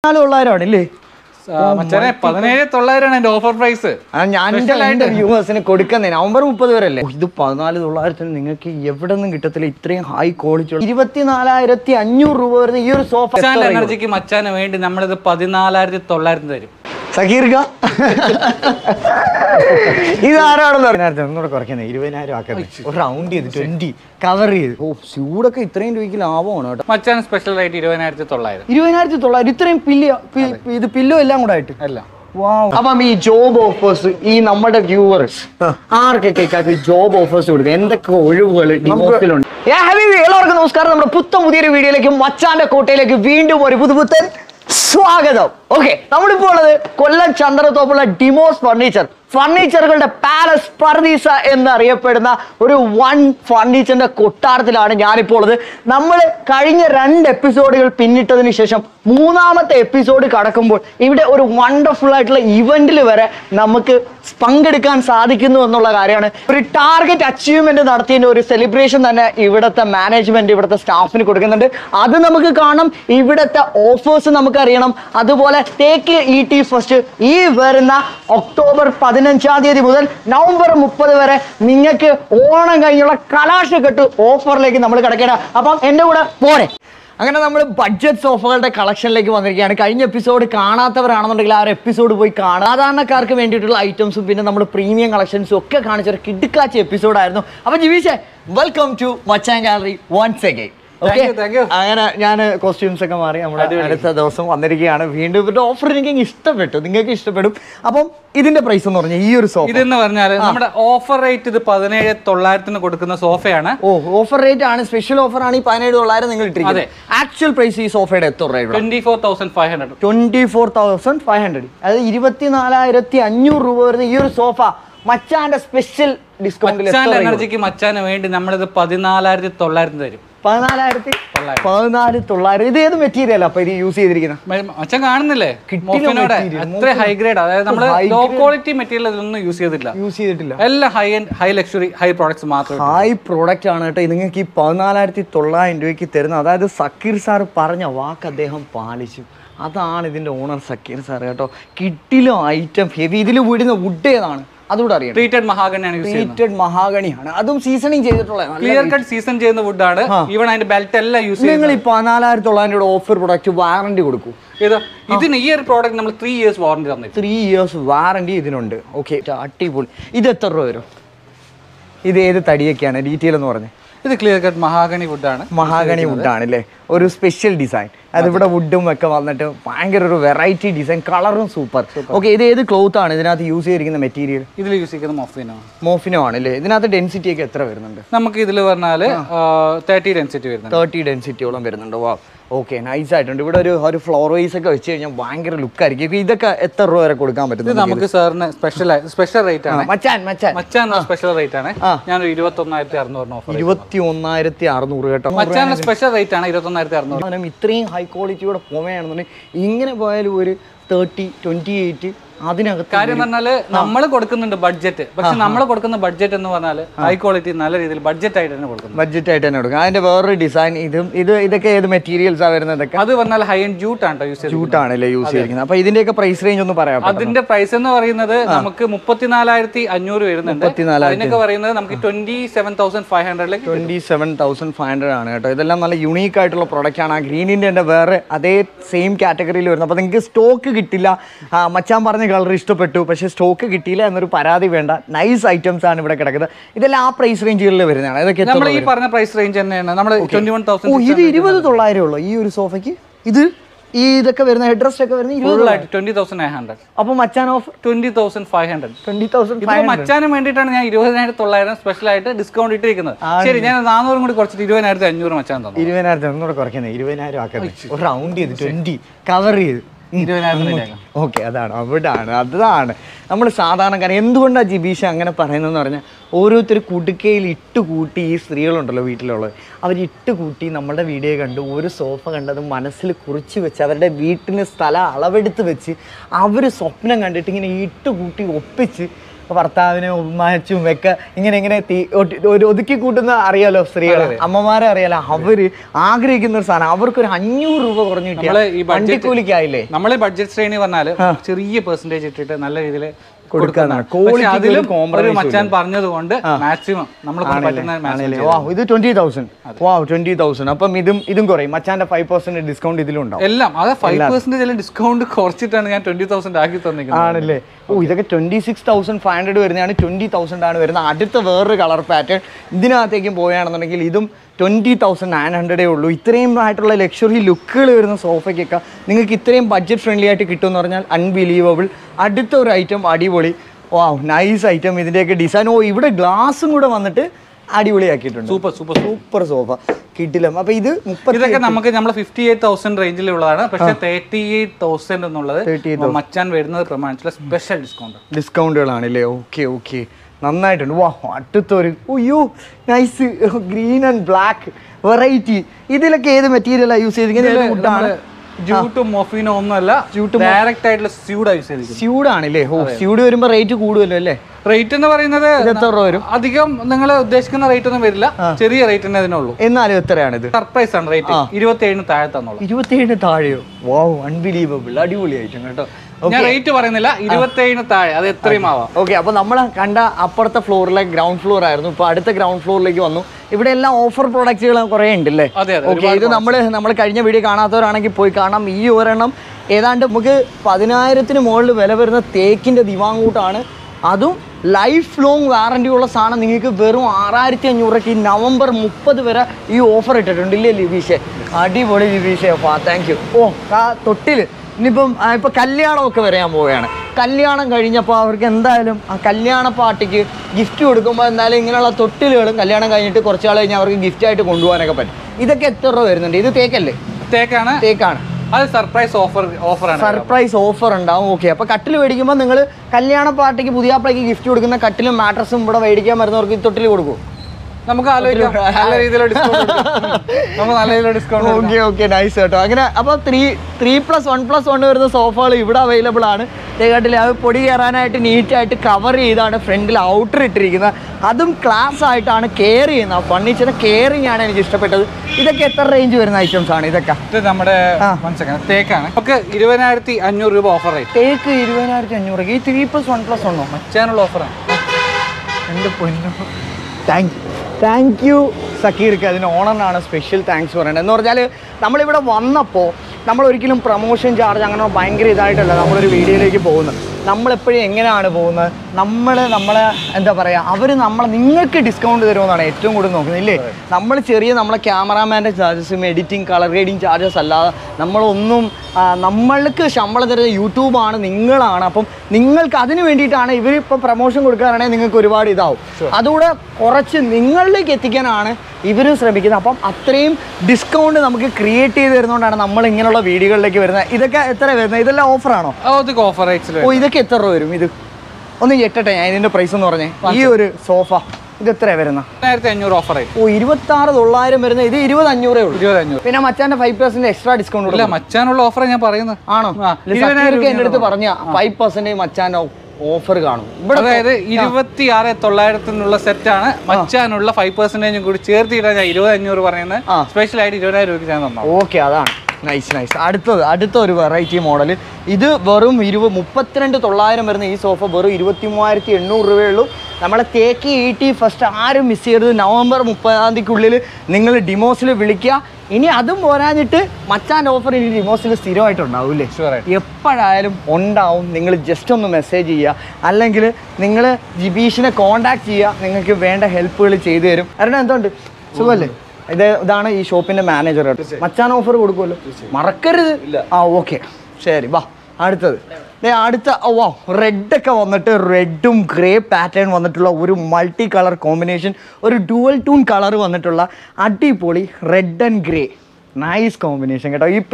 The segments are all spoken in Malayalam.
ആണല്ലേ മച്ചാനെ 17,900 ഓഫർ പ്രൈസ്. ഞാൻ വ്യൂവേഴ്സിന് കൊടുക്കുന്നേ നവംബർ 30 വരെ അല്ലേ. ഇത് 14,900 നിങ്ങൾക്ക് എവിടെ നിന്നും കിട്ടത്തില്ല. ഇത്രയും ഹൈ ക്വാളിറ്റി 24,500 രൂപ വരുന്ന ഈ ഒരു സോഫ എനർജിക്ക് മച്ചാന് വേണ്ടി നമ്മളിത് 14,900 തരും. സഹീർക ഇതാരാണെന്ന് പറഞ്ഞാൽ ഒന്നുകൂടെ കുറയ്ക്കുന്നത് 20,000 ആക്കുന്നത്. ഒരു റൗണ്ട് ചെയ്ത് 20 കവർ ചെയ്ത്. ചൂടൊക്കെ ഇത്രയും രൂപയ്ക്ക് ലാഭമാണ് കേട്ടോ. മച്ചാൻ സ്പെഷ്യൽ റേറ്റ് 20,900. 20,900 ഇത്രയും ഇത് പില്ലോ എല്ലാം കൂടെ ആയിട്ട് അല്ല. അപ്പം ഈ ജോബ് ഓഫേഴ്സ് ഈ നമ്മുടെ വ്യൂവേഴ്സ് ആർക്കൊക്കെ ജോബ് ഓഫേഴ്സ് കൊടുക്കുക എന്തൊക്കെ ഒഴിവുകൾ ഡിമോസിലുണ്ട്. എല്ലാവർക്കും നമസ്കാരം. നമ്മുടെ പുതിയൊരു വീഡിയോയിലേക്ക് മച്ചാന്റെ കോട്ടയിലേക്ക് വീണ്ടും ഒരു പുതുപുത്തൻ സ്വാഗതം. ഓക്കെ, നമ്മളിപ്പോൾ ഉള്ളത് കൊല്ലം ചന്ദ്രത്തോപ്പുള്ള ഡിമോസ് ഫർണിച്ചറുകളുടെ പാലസ് പർദീസ എന്നറിയപ്പെടുന്ന ഒരു വൺ ഫർണിച്ചറിന്റെ കൊട്ടാരത്തിലാണ് ഞാനിപ്പോൾ ഉള്ളത്. നമ്മൾ കഴിഞ്ഞ 2 എപ്പിസോഡുകൾ പിന്നിട്ടതിന് ശേഷം 3ാമത്തെ എപ്പിസോഡ് കടക്കുമ്പോൾ ഇവിടെ ഒരു വണ്ടർഫുൾ ആയിട്ടുള്ള ഇവന്റിൽ വരെ നമുക്ക് പങ്കെടുക്കാൻ സാധിക്കുന്നു എന്നുള്ള കാര്യമാണ്. ഒരു ടാർഗറ്റ് അച്ചീവ്മെന്റ് നടത്തിയതിന്റെ ഒരു സെലിബ്രേഷൻ തന്നെ ഇവിടുത്തെ മാനേജ്മെന്റ് ഇവിടുത്തെ സ്റ്റാഫിന് കൊടുക്കുന്നുണ്ട്. അത് നമുക്ക് കാണണം. ഇവിടുത്തെ ഓഫേഴ്സ് നമുക്ക് അറിയണം. അതുപോലെ ടേക്ക് ഇ ഫസ്റ്റ് ഈ വരുന്ന ഒക്ടോബർ 15-ാം തീയതി മുതൽ നവംബർ 30 വരെ നിങ്ങൾക്ക് ഓണം കഴിഞ്ഞുള്ള കലാശക്കെട്ട് ഓഫറിലേക്ക് നമ്മൾ കിടക്കണം. അപ്പം എൻ്റെ കൂടെ പോരെ. അങ്ങനെ നമ്മൾ ബഡ്ജറ്റ് സോഫകളുടെ കളക്ഷനിലേക്ക് വന്നിരിക്കുകയാണ്. കഴിഞ്ഞ എപ്പിസോഡ് കാണാത്തവരാണെന്നുണ്ടെങ്കിൽ ആ ഒരു എപ്പിസോഡ് പോയി കാണാം. സാധാരണക്കാർക്ക് വേണ്ടിയിട്ടുള്ള ഐറ്റംസും പിന്നെ നമ്മൾ പ്രീമിയം കളക്ഷൻസും ഒക്കെ കാണിച്ചൊരു കിടുക്കാച്ച എപ്പിസോഡായിരുന്നു. അപ്പോൾ ജിവീഷേ, welcome to Machan gallery once again. അങ്ങനെ ഞാൻ കോസ്റ്റ്യൂംസ് ഒക്കെ മാറി നമ്മുടെ അടുത്ത ദിവസം വന്നിരിക്കുകയാണ്. വീണ്ടും ഇവരുടെ ഓഫർ എനിക്ക് ഇഷ്ടപ്പെട്ടു, നിങ്ങൾക്ക് ഇഷ്ടപ്പെടും. അപ്പം ഇതിന്റെ പ്രൈസ് എന്ന് പറഞ്ഞാൽ ഈ ഒരു സോഫ ഇതെന്ന് പറഞ്ഞാൽ നമ്മുടെ ഓഫർ റേറ്റ് ഇത് 17,900 കൊടുക്കുന്ന സോഫയാണ്. ഓഫർ റേറ്റ് ആണ്, സ്പെഷ്യൽ ഓഫർ ആണ്. ഈ 17,900 നിങ്ങൾ ഇട്ടിരിക്കുന്നത്. ആക്ച്വൽ പ്രൈസ് ഈ സോഫയുടെ എത്ര രൂപ? 24,500. 24,500, അതായത് 24,500 രൂപ വരുന്ന ഈ ഒരു സോഫ മച്ചാന്റെ സ്പെഷ്യൽ ഡിസ്കൗണ്ട് എനർജിക്ക് മച്ചാന് വേണ്ടി നമ്മളിത് 14,900 തരും. 14,900. ഇത് ഏത് മെറ്റീരിയൽ അപ്പൊ ഇത് യൂസ് ചെയ്തിരിക്കുന്നത്? മച്ചാൻ കാണുന്നില്ലേ, അത്ര ഹൈ ഗ്രേഡ്. അതായത് നമ്മൾ ലോ ക്വാളിറ്റി മെറ്റീരിയൽ ഇതൊന്നും യൂസ് ചെയ്തിട്ടില്ല. എല്ലാം high end, high luxury, high products മാത്രം. ഹൈ പ്രോഡക്റ്റ് ആണ് കേട്ടോ. നിങ്ങൾക്ക് ഈ 14,900 രൂപയ്ക്ക് തരുന്നത്. അതായത് സക്കീർ സാർ പറഞ്ഞ വാക്ക് അദ്ദേഹം പാലിച്ചു. അതാണ് ഇതിന്റെ ഓണർ സക്കീർ സാർ കേട്ടോ. കിട്ടിലോ ഐറ്റം ഹെവി. ഇതിൽ വീടുന്ന വുഡ് ഏതാണ് അതുകൂടെ അറിയാം. ട്രീറ്റഡ് മഹാഗണിയാണ്. അതും സീസണിങ് ചെയ്തിട്ടുള്ള ക്ലിയർ കട്ട് സീസൺ ചെയ്യുന്ന വുഡാണ്. ഈവൻ അതിന്റെ ബെൽറ്റ് എല്ലാം യൂസ് ചെയ്യുന്നത്. നിങ്ങൾ ഈ 14,900 ഓഫർ പ്രൊഡക്റ്റ് വാറണ്ടി കൊടുക്കും. ഇതിന് ഈ ഒരു പ്രോഡക്റ്റ് നമ്മൾ 3 years വാറണ്ടി തന്നു. 3 years വാറണ്ടി ഇതിനുണ്ട്. ഓക്കെ, അടിപൊളി. ഇത് എത്ര രൂപ വരും? ഇത് ഏത് തടിയൊക്കെയാണ് ഡീറ്റെയിൽ എന്ന് പറഞ്ഞത്? ഇത് ക്ലിയർ കട്ട് മഹാഗണി വുഡാണ്. മഹാഗണി വുഡാണ് അല്ലേ. ഒരു സ്പെഷ്യൽ ഡിസൈൻ. അതിവിടെ വുഡും ഒക്കെ വന്നിട്ട് ഭയങ്കര ഒരു വെറൈറ്റി ഡിസൈൻ, കളറും സൂപ്പർ. ഓക്കെ, ഇത് ഏത് ക്ലോത്ത് ആണ് ഇതിനകത്ത് യൂസ് ചെയ്തിരിക്കുന്ന മെറ്റീരിയൽ? ഇതിൽ യൂസ് ചെയ്യുന്നത് മോഫിനോ ആണ് അല്ലേ. ഇതിനകത്ത് ഡെൻസിറ്റി ഒക്കെ എത്ര വരുന്നുണ്ട്? നമുക്ക് ഇതിൽ പറഞ്ഞാൽ 30 ഡെൻസിറ്റി വരുന്നുണ്ട്. 30 ഡെൻസിറ്റിയോളം വരുന്നുണ്ട്. വാ, ഓക്കെ, നൈസ് ആയിട്ടുണ്ട്. ഇവിടെ ഒരു ഫ്ലോർ വൈസ് ഒക്കെ വെച്ച് കഴിഞ്ഞാൽ ഭയങ്കര ലുക്ക് ആയിരിക്കും. ഇതൊക്കെ എത്ര രൂപ വരെ കൊടുക്കാൻ പറ്റും? നമുക്ക് സാറിന് സ്പെഷ്യൽ റേറ്റ് ആണ്. മച്ചാൻ സ്പെഷ്യൽ റേറ്റ് ആണ്. ഞാൻ 21,600 ഓഫർ. 21,600 കേട്ടോ. മച്ചാൻ സ്പെഷ്യൽ റേറ്റ് ആണ് 21,600. ഇത്രയും ഹൈ ക്വാളിറ്റിയോടെ പോവുകയാണെന്നുണ്ടെങ്കിൽ ഇങ്ങനെ പോയാലും ഒരു 30, 28 അതിനകത്ത് കാര്യം പറഞ്ഞാല് നമ്മൾ കൊടുക്കുന്നുണ്ട് ബഡ്ജറ്റ്. പക്ഷെ നമ്മൾ കൊടുക്കുന്ന ബഡ്ജറ്റ് എന്ന് പറഞ്ഞാൽ ഹൈ ക്വാളിറ്റി നല്ല രീതിയിൽ ബഡ്ജറ്റ് ആയിട്ട് തന്നെ കൊടുക്കും. കൊടുക്കും. അതിന്റെ വേറൊരു ഡിസൈൻ. ഇതൊക്കെ ഏത് മെറ്റീരിയൽസ് ആ വരുന്നത്? അത് പറഞ്ഞാൽ ഹൈ എൻഡ് ജൂട്ടാണല്ലേ യൂസ് ചെയ്തിരിക്കുന്നത്. അപ്പൊ ഇതിന്റെയൊക്കെ പ്രൈസ് റേഞ്ച് ഒന്ന് പറയാം. അതിന്റെ പ്രൈസ് എന്ന് പറയുന്നത് നമുക്ക് 34,500 വരുന്നുണ്ട്. അതിനൊക്കെ പറയുന്നത് നമുക്ക് 27,500. 27,500 ആണ് കേട്ടോ. ഇതെല്ലാം നല്ല യുണീക്ക് ആയിട്ടുള്ള പ്രൊഡക്റ്റ് ആണ്. ആ ഗ്രീനിന്റെ വേറെ അതേ സെയിം കാറ്റഗറിയിൽ വരുന്നത്. അപ്പൊ നിങ്ങൾക്ക് സ്റ്റോക്ക് കിട്ടില്ല. മച്ചാൻ പറഞ്ഞ കളർ ഇഷ്ടപ്പെട്ടു, പക്ഷേ സ്റ്റോക്ക് കിട്ടിയില്ല എന്നൊരു പരാതി വേണ്ട. നൈസ് ഐറ്റംസ് ആണ് ഇവിടെ കിടക്കുന്നത്. ഇതെല്ലാം ആ പ്രൈസ് റേഞ്ചുകളിൽ വരുന്നതാണ്. ഇതൊക്കെ നമ്മൾ ഈ പറഞ്ഞ പ്രൈസ് റേഞ്ച് തന്നെയാണ്. നമ്മൾ 21,000. ഇത് 20,900 ഉള്ളൂ ഈ ഒരു സോഫയ്ക്ക്. ഇതൊക്കെ വരുന്ന ഹെഡ് റെസ്റ്റ് ഒക്കെ വരുന്നത് 20,900. അപ്പൊ മച്ചാൻ ഓഫ് 20,500. 20,500 മച്ചാനും വേണ്ടിയിട്ടാണ് ഞാൻ 20,900 സ്പെഷ്യൽ ആയിട്ട് ഡിസ്കൗണ്ട് ഇട്ടിരിക്കുന്നത്. ശരി, ഞാൻ 400 കൂടി കുറച്ചിട്ട് 20,500 മച്ചാൻ തന്നു. 20,500 കുറയ്ക്കുന്നത്. 20,000 ആക്കുന്നത്. ഒരു റൗണ്ട് ചെയ്ത് 20 കവർ ചെയ്ത് 20,000. ഓക്കെ, അതാണ് നമ്മൾ സാധാരണക്കാരൻ. എന്തുകൊണ്ടാണ് ജിബീഷ അങ്ങനെ പറയുന്നതെന്ന് പറഞ്ഞാൽ, ഓരോരുത്തർ കുടുക്കയിൽ ഇട്ടുകൂട്ടി ഈ സ്ത്രീകളുണ്ടല്ലോ വീട്ടിലുള്ളത്, അവരിട്ടുകൂട്ടി നമ്മുടെ വീഡിയോ കണ്ട് ഒരു സോഫ കണ്ടത് മനസ്സിൽ കുറിച്ച് വെച്ച് അവരുടെ വീട്ടിന് സ്ഥലം അളവെടുത്ത് വെച്ച് അവർ സ്വപ്നം കണ്ടിട്ട് ഇങ്ങനെ ഇട്ടുകൂട്ടി ഒപ്പിച്ച് ഭർത്താവിനെ ഉമ്മാച്ചും ഒക്കെ ഇങ്ങനെ ഒരു ഒതുക്കി കൂട്ടുന്ന അറിയാലോ സ്ത്രീകൾ, അമ്മമാരെ അറിയാലോ, അവര് ആഗ്രഹിക്കുന്ന ഒരു സാധനം. അവർക്കൊരു 500 രൂപ കുറഞ്ഞു കിട്ടിയാൽ വണ്ടിക്കൂലിക്കായില്ലേ. നമ്മളെ ബഡ്ജറ്റ് ശ്രേണി പറഞ്ഞാൽ ചെറിയ പെർസെന്റേജ് ഇട്ടിട്ട് നല്ല രീതിയിൽ മച്ചാൻ പറഞ്ഞതുകൊണ്ട് മാക്സിമം ഇത് 20,000. അപ്പം ഇതും കുറയും. മച്ചാന്റെ 5% ഡിസ്കൗണ്ട് ഇതിലുണ്ടാവും. എല്ലാം അത് 5% ഡിസ്കൗണ്ട് കുറച്ചിട്ടാണ് ഞാൻ 20,000 ആക്കി തന്നിരിക്കുന്നത്. ആണല്ലേ? ഇതൊക്കെ 26,500 വരുന്നതാണ്, 20,000 ആണ് വരുന്നത്. അടുത്ത വേറൊരു കളർ പാറ്റേൺ ഇതിനകത്തേക്കും പോവുകയാണെന്നുണ്ടെങ്കിൽ ഇതും 20,900 ഉള്ളൂ. ഇത്രയും ആയിട്ടുള്ള ലക്ഷറി ലുക്കുകൾ വരുന്ന സോഫയ്ക്കൊക്കെ നിങ്ങൾക്ക് ഇത്രയും ബഡ്ജറ്റ് ഫ്രണ്ട്ലി ആയിട്ട് കിട്ടുമെന്ന് പറഞ്ഞാൽ അൺബിലീവബിൾ. അടുത്ത ഒരു ഐറ്റം അടിപൊളി, നൈസ് ഐറ്റം. ഇതിൻ്റെയൊക്കെ ഡിസൈൻ ഇവിടെ ഗ്ലാസും കൂടെ വന്നിട്ട് അടിപൊളിയാക്കിയിട്ടുണ്ട്. സൂപ്പർ സോഫ കിട്ടില്ല. അപ്പൊ ഇതൊക്കെ നമുക്ക് നമ്മളെ 58,000 റേഞ്ചിലുള്ളതാണ്. പക്ഷെ 38,000 എന്നുള്ളത് മച്ചാൻ വരുന്നത് പ്രമാണിച്ചുള്ള സ്പെഷ്യൽ ഡിസ്കൗണ്ടുകളാണല്ലേ? ഓക്കെ നന്നായിട്ടുണ്ട്. അടുത്തൊരു nice green and black variety. ഇതിലൊക്കെ ഏത് മെറ്റീരിയലാണ് യൂസ് ചെയ്തിരിക്കുന്നത്? ജൂട്ടും മൊഫീനോ ഒന്നുമല്ല, ഡയറക്റ്റ് ആയിട്ടുള്ള സ്യൂഡാണല്ലേ? സ്യൂഡ് വരുമ്പോ റേറ്റ് കൂടുമല്ലോ അല്ലേ? റേറ്റ് എന്ന് പറയുന്നത് എത്ര രൂപ വരും? അധികം നിങ്ങൾ ഉദ്ദേശിക്കുന്ന റേറ്റ് ഒന്നും വരില്ല, ചെറിയ റേറ്റ് തന്നെ അതിനുള്ളൂ. എന്നാലും എത്രയാണിത്? സർപ്രൈസ് ആണ് റേറ്റ്. 27 താഴെ തന്നോളൂ. 27 താഴെയോ? അൺബിലീവബിൾ, അടിപൊളിയായിട്ടും കേട്ടോ. ഞാൻ റേറ്റ് പറയുന്നില്ല, 27 താഴെ, അത് എത്രയും ആവാം. ഓക്കെ, അപ്പൊ നമ്മൾ കണ്ട അപ്പുറത്തെ ഫ്ലോറിലെ ഗ്രൗണ്ട് ഫ്ലോർ ആയിരുന്നു. ഇപ്പൊ അടുത്ത ഗ്രൗണ്ട് ഫ്ലോറിലേക്ക് വന്നു. ഇവിടെ എല്ലാം ഓഫർ പ്രോഡക്റ്റുകൾ കുറെ ഉണ്ടല്ലേ? ഓക്കെ, ഇത് നമ്മൾ കഴിഞ്ഞ വീഡിയോ കാണാത്തവരാണെങ്കിൽ പോയി കാണാം. ഈ ഒരെണ്ണം ഏതാണ്ട് നമുക്ക് 10,000-ന് മുകളിൽ വില വരുന്ന തേക്കിന്റെ ദിവാങ്കൂട്ടാണ്. അതും ലൈഫ് ലോങ് വാറന്റി ഉള്ള സാധനം നിങ്ങൾക്ക് വെറും 6,500 നവംബർ 30 വരെ ഈ ഓഫർ ഇട്ടിട്ടുണ്ട്. ഇല്ലേ ലിബീഷെ? അടിപൊളി ലിബീഷെ, താങ്ക് യു. തൊട്ടില് ഇനിയിപ്പം കല്യാണമൊക്കെ വരാൻ പോവുകയാണ്. കല്യാണം കഴിഞ്ഞപ്പോൾ അവർക്ക് എന്തായാലും ആ കല്യാണ പാർട്ടിക്ക് ഗിഫ്റ്റ് കൊടുക്കുമ്പോൾ എന്തായാലും ഇങ്ങനെയുള്ള തൊട്ടിലുകളും കല്യാണം കഴിഞ്ഞിട്ട് കുറച്ചാൾ കഴിഞ്ഞാൽ അവർക്ക് ഗിഫ്റ്റായിട്ട് കൊണ്ടുപോകാനൊക്കെ പറ്റും. ഇതൊക്കെ എത്ര രൂപ വരുന്നുണ്ട്? ഇത് തേക്കല്ലേ? തേക്കാണ്. അത് സർപ്രൈസ് ഓഫറാണ്. സർപ്രൈസ് ഓഫർ ഉണ്ടാവും. ഓക്കെ, അപ്പോൾ കട്ടിൽ മേടിക്കുമ്പോൾ നിങ്ങൾ കല്യാണ പാർട്ടിക്ക് പുതിയാപ്പിളയ്ക്ക് ഗിഫ്റ്റ് കൊടുക്കുന്ന കട്ടിലും മാട്രസും ഇവിടെ മേടിക്കാൻ വരുന്നവർക്ക് തൊട്ടിൽ കൊടുക്കും. നമുക്ക് ആലോചിക്കാം, നല്ല രീതിയിലുള്ള ഡിസ്കൗണ്ട്. ഓക്കെ നൈസ് കേട്ടോ. അങ്ങനെ അപ്പോൾ 3+1+1 വരുന്ന സോഫകൾ ഇവിടെ അവൈലബിൾ ആണ്. തേക്കാട്ടിൽ അത് പൊടി കയറാനായിട്ട് നീറ്റായിട്ട് കവർ ചെയ്താണ് ഫ്രണ്ടിൽ ഔട്ടർ ഇട്ടിരിക്കുന്നത്. അതും ക്ലാസ് ആയിട്ടാണ് കെയർ ചെയ്യുന്നത്. ഫർണിച്ചർ കെയറിംഗ് ആണ് എനിക്ക് ഇഷ്ടപ്പെട്ടത്. ഇതൊക്കെ എത്ര റേഞ്ച് വരുന്ന ഐറ്റംസ് ആണ് ഇതൊക്കെ? ഇത് നമ്മുടെ തേക്കാണ്. ഒക്കെ 20,500 രൂപ ഓഫർ റേറ്റ്. തേക്ക് 20,500. ഈ 3+1+1 മച്ചാനുള്ള ഓഫറാണ്. എൻ്റെ പൊന്നു, താങ്ക് യു സക്കീർക്ക്. അതിന് ഓണറിനാണ് സ്പെഷ്യൽ താങ്ക്സ് പറയേണ്ടത്. എന്ന് പറഞ്ഞാൽ നമ്മളിവിടെ വന്നപ്പോൾ നമ്മളൊരിക്കലും പ്രൊമോഷൻ ചാർജ് അങ്ങനെ ഭയങ്കര ഇതായിട്ടല്ല നമ്മളൊരു വീഡിയോയിലേക്ക് പോകുന്നത്. നമ്മളെപ്പോഴും എങ്ങനെയാണ് പോകുന്നത്? നമ്മളെ എന്താ പറയുക, നിങ്ങൾക്ക് ഡിസ്കൗണ്ട് തരുമെന്നാണ് ഏറ്റവും കൂടുതൽ നോക്കുന്നത്, ഇല്ലേ? നമ്മളെ ക്യാമറാമാൻ്റെ ചാർജസും എഡിറ്റിംഗ് കളർ ഗ്രേഡിങ് ചാർജസ് അല്ലാതെ നമ്മൾക്ക് ശമ്പളം തരുന്നത് യൂട്യൂബാണ്, നിങ്ങളാണ്. അപ്പം നിങ്ങൾക്ക് അതിന് വേണ്ടിയിട്ടാണ് ഇവരിപ്പോൾ പ്രൊമോഷൻ കൊടുക്കാനാണെങ്കിൽ നിങ്ങൾക്ക് ഒരുപാട് ഇതാവും. അതുകൂടെ കുറച്ച് നിങ്ങളിലേക്ക് എത്തിക്കാനാണ് ഇവരും ശ്രമിക്കുന്നത്. അപ്പം അത്രയും ഡിസ്കൗണ്ട് നമുക്ക് ക്രിയേറ്റ് ചെയ്ത് തരുന്നതുകൊണ്ടാണ് നമ്മൾ ഇങ്ങനെയുള്ള വീഡിയോകളിലേക്ക് വരുന്നത്. ഇതൊക്കെ എത്ര വരുന്നത്? ഇതെല്ലാം ഓഫറാണോ? ഇതൊക്കെ എത്ര രൂപ വരും? ഇത് ഒന്ന് ഞെട്ടട്ടെ ഞാൻ ഇതിന്റെ പ്രൈസ് എന്ന് പറഞ്ഞേ. ഈ ഒരു സോഫ ഇത് എത്രയാണ് വരുന്നത്? 2,500 ഓഫർ. 26,900 വരുന്നത്. ഇത് 20,500 ഉള്ളൂ. 20,500. പിന്നെ മച്ചാന്റെ 5% എക്സ്ട്രാ ഡിസ്കൗണ്ട് ഇല്ല. മച്ചാനുള്ള ഓഫർ ഞാൻ പറയുന്നത് ആണോ? 20,000 എന്റെ അടുത്ത് പറഞ്ഞ 5% മച്ചാന്റെ ഓഫർ കാണും. അതായത് 26,900 സെറ്റാണ്. മച്ചാനുള്ള 5% കൂടി ചേർത്തിട്ടാണ് ഞാൻ 20,500 പറയുന്നത്. സ്പെഷ്യൽ ആയിട്ട് 20,000 രൂപയ്ക്ക് ഞാൻ തന്നു. ഓക്കെ, അതാണ് നൈസ്. അടുത്ത ഒരു വെറൈറ്റി മോഡൽ. ഇത് വെറും 32,900 വരുന്ന ഈ സോഫ വെറും 23,800 രൂപയുള്ളൂ. നമ്മളെ തേക്ക് ഈട്ടി ഫസ്റ്റ് ആരും മിസ് ചെയ്യരുത്. നവംബർ 30-ക്കുള്ളിൽ നിങ്ങൾ ഡിമോസിൽ വിളിക്കുക. ഇനി അതും പോരാഞ്ഞിട്ട് മച്ചാൻ ഓഫർ ഇനി ഡിമോസിൽ സ്ഥിരമായിട്ടുണ്ടാവും അല്ലേ? എപ്പോഴായാലും ഉണ്ടാവും. നിങ്ങൾ ജസ്റ്റ് ഒന്ന് മെസ്സേജ് ചെയ്യുക, അല്ലെങ്കിൽ നിങ്ങൾ ജിബീഷിനെ കോൺടാക്ട് ചെയ്യുക. നിങ്ങൾക്ക് വേണ്ട ഹെൽപ്പുകൾ ചെയ്തു തരും. കാരണം എന്തുകൊണ്ട് സുഖമല്ലേ? ഇതാണ് ഈ ഷോപ്പിന്റെ മാനേജർ. മച്ചാൻ ഓഫർ കൊടുക്കുമല്ലോ, മറക്കരുത്. ഓക്കെ, ശരി. വാ അടുത്തത്. അടുത്ത റെഡൊക്കെ വന്നിട്ട് റെഡും ഗ്രേ പാറ്റേൺ വന്നിട്ടുള്ള ഒരു മൾട്ടി കളർ കോമ്പിനേഷൻ, ഒരു ഡുവൽ ടൂൺ കളർ വന്നിട്ടുള്ള അടിപൊളി red and grey nice combination കേട്ടോ. ഈ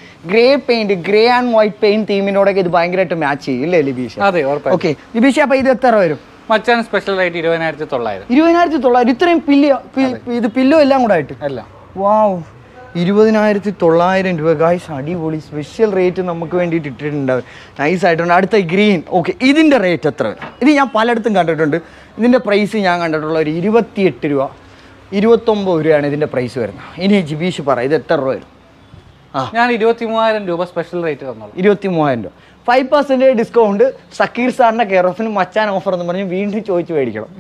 ഗ്രേ ആൻഡ് വൈറ്റ് പെയിന്റ് തീമിനോടൊക്കെ ഇത് ഭയങ്കരമായിട്ട് മാച്ച് ചെയ്യും ഇല്ലേ ലിബീഷ? അതെ. ഓക്കെ ലിബീഷ, അപ്പൊ ഇത് എത്ര വരും? മച്ചാൻ സ്പെഷ്യൽ ആയിട്ട് 20,900. 20,900. ഇത്രയും പില്ലോ എല്ലാം കൂടെ ആയിട്ട്? അല്ല, വാവ്, 20,900 രൂപ ഗൈസ്. അടിപൊളി സ്പെഷ്യൽ റേറ്റ് നമുക്ക് വേണ്ടിയിട്ട് ഇട്ടിട്ടുണ്ടാവും. നൈസ് ആയിട്ടുണ്ട്. അടുത്ത ഗ്രീൻ. ഓക്കെ, ഇതിൻ്റെ റേറ്റ് എത്ര വരും? ഇത് ഞാൻ പലയിടത്തും കണ്ടിട്ടുണ്ട്. ഇതിൻ്റെ പ്രൈസ് ഞാൻ കണ്ടിട്ടുള്ള ഒരു 28 രൂപ 29 രൂപയാണ് ഇതിൻ്റെ പ്രൈസ് വരുന്നത്. ഇനി ജിബീഷ് പറ, ഇത് എത്ര രൂപ വരും? ഞാൻ 23,000 രൂപ സ്പെഷ്യൽ റേറ്റ് തന്നോളൂ. 23,000 രൂപ. 5% ഡിസ്കൗണ്ട്. സക്കീർ സാറിൻ്റെ കെയർ ഓഫിന് മച്ചാൻ ഓഫർ എന്ന് പറഞ്ഞ് വീണ്ടും ചോദിച്ചു മേടിക്കണം.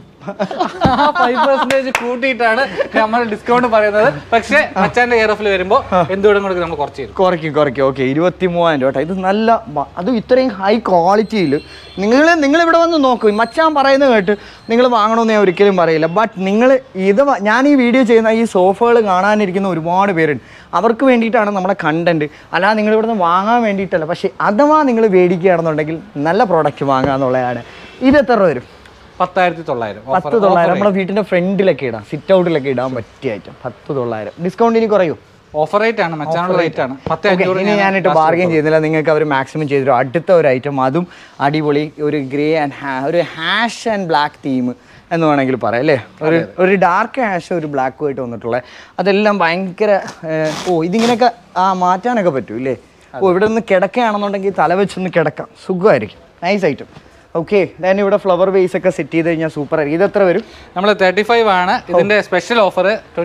5% കൂട്ടിയിട്ടാണ് നമ്മൾ ഡിസ്കൗണ്ട് പറയുന്നത്. പക്ഷേ മച്ചാന്റെ കെയർ ഓഫിൽ വരുമ്പോൾ എന്തുകൊണ്ടും കൂടെ നമ്മൾ കുറയ്ക്കും. ഓക്കെ, 23,000 രൂപ. ഇത് നല്ല, അതും ഇത്രയും ഹൈ ക്വാളിറ്റിയിൽ നിങ്ങളിവിടെ വന്ന് നോക്കും. മച്ചാൻ പറയുന്നത് കേട്ട് നിങ്ങൾ വാങ്ങണമെന്ന് ഞാൻ ഒരിക്കലും പറയില്ല. ബട്ട് നിങ്ങൾ ഞാൻ ഈ വീഡിയോ ചെയ്യുന്ന ഈ സോഫകൾ കാണാനിരിക്കുന്ന ഒരുപാട് പേരുണ്ട്. അവർക്ക് വേണ്ടിയിട്ടാണ് നമ്മുടെ കണ്ടന്റ്. അല്ലാതെ നിങ്ങളിവിടെ നിന്ന് വാങ്ങാൻ വേണ്ടിയിട്ടല്ല. പക്ഷേ അഥവാ നിങ്ങൾ മേടിക്കുകയാണെന്നുണ്ടെങ്കിൽ നല്ല പ്രോഡക്റ്റ് വാങ്ങുക എന്നുള്ളതാണ്. ഇത് എത്ര രൂപ വരും? 10,900. 10,900. നമ്മുടെ വീട്ടിൻ്റെ ഫ്രണ്ടിലൊക്കെ ഇടാം, സിറ്റ് ഔട്ടിലൊക്കെ ഇടാൻ പറ്റിയ ഐറ്റം. 10,900. ഡിസ്കൗണ്ട് ഇനി കുറയും. ഓഫർ റേറ്റ് ആണ്, മച്ചാനുള്ള റേറ്റ് ആണ്. 10,500. ഇനി ഞാനിട്ട് ബാർഗെയിൻ ചെയ്യുന്നില്ല, നിങ്ങൾക്ക് അവർ മാക്സിമം ചെയ്തിരും. അടുത്ത ഒരു ഐറ്റം, അതും അടിപൊളി, ഒരു ഗ്രേ ഒരു ഹാഷ് ആൻഡ് ബ്ലാക്ക് തീം എന്ന് വേണമെങ്കിൽ പറയാം അല്ലേ. ഒരു ഡാർക്ക് ഹാഷ് ഒരു ബ്ലാക്കും ആയിട്ട് വന്നിട്ടുള്ളത്. അതെല്ലാം ഭയങ്കര ഇതിങ്ങനെയൊക്കെ മാറ്റാനൊക്കെ പറ്റും ഇല്ലേ. ഇവിടെ നിന്ന് കിടക്കുകയാണെന്നുണ്ടെങ്കിൽ തല വെച്ചൊന്ന് കിടക്കാം, സുഖമായിരിക്കും. Nice item. ഓക്കെ, ഞാൻ ഇവിടെ ഫ്ലവർ വേസ് ഒക്കെ സെറ്റ് ചെയ്ത് കഴിഞ്ഞാൽ സൂപ്പർ ആയിരിക്കും. ഇത് എത്ര വരും? നമ്മൾ 35 ആണ്. ഇതിന്റെ സ്പെഷ്യൽ ഓഫർ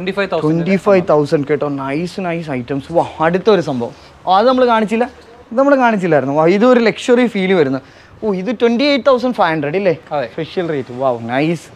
25,000 കേട്ടോ. Nice items. വാ, അടുത്തൊരു സംഭവം അത് നമ്മൾ കാണിച്ചില്ലായിരുന്നു. ഇതൊരു ലക്ഷറി ഫീൽ വരുന്നത്. ഇത് 28,500 ഇല്ലേ സ്പെഷ്യൽ റേറ്റ്. വാ, നൈസ്.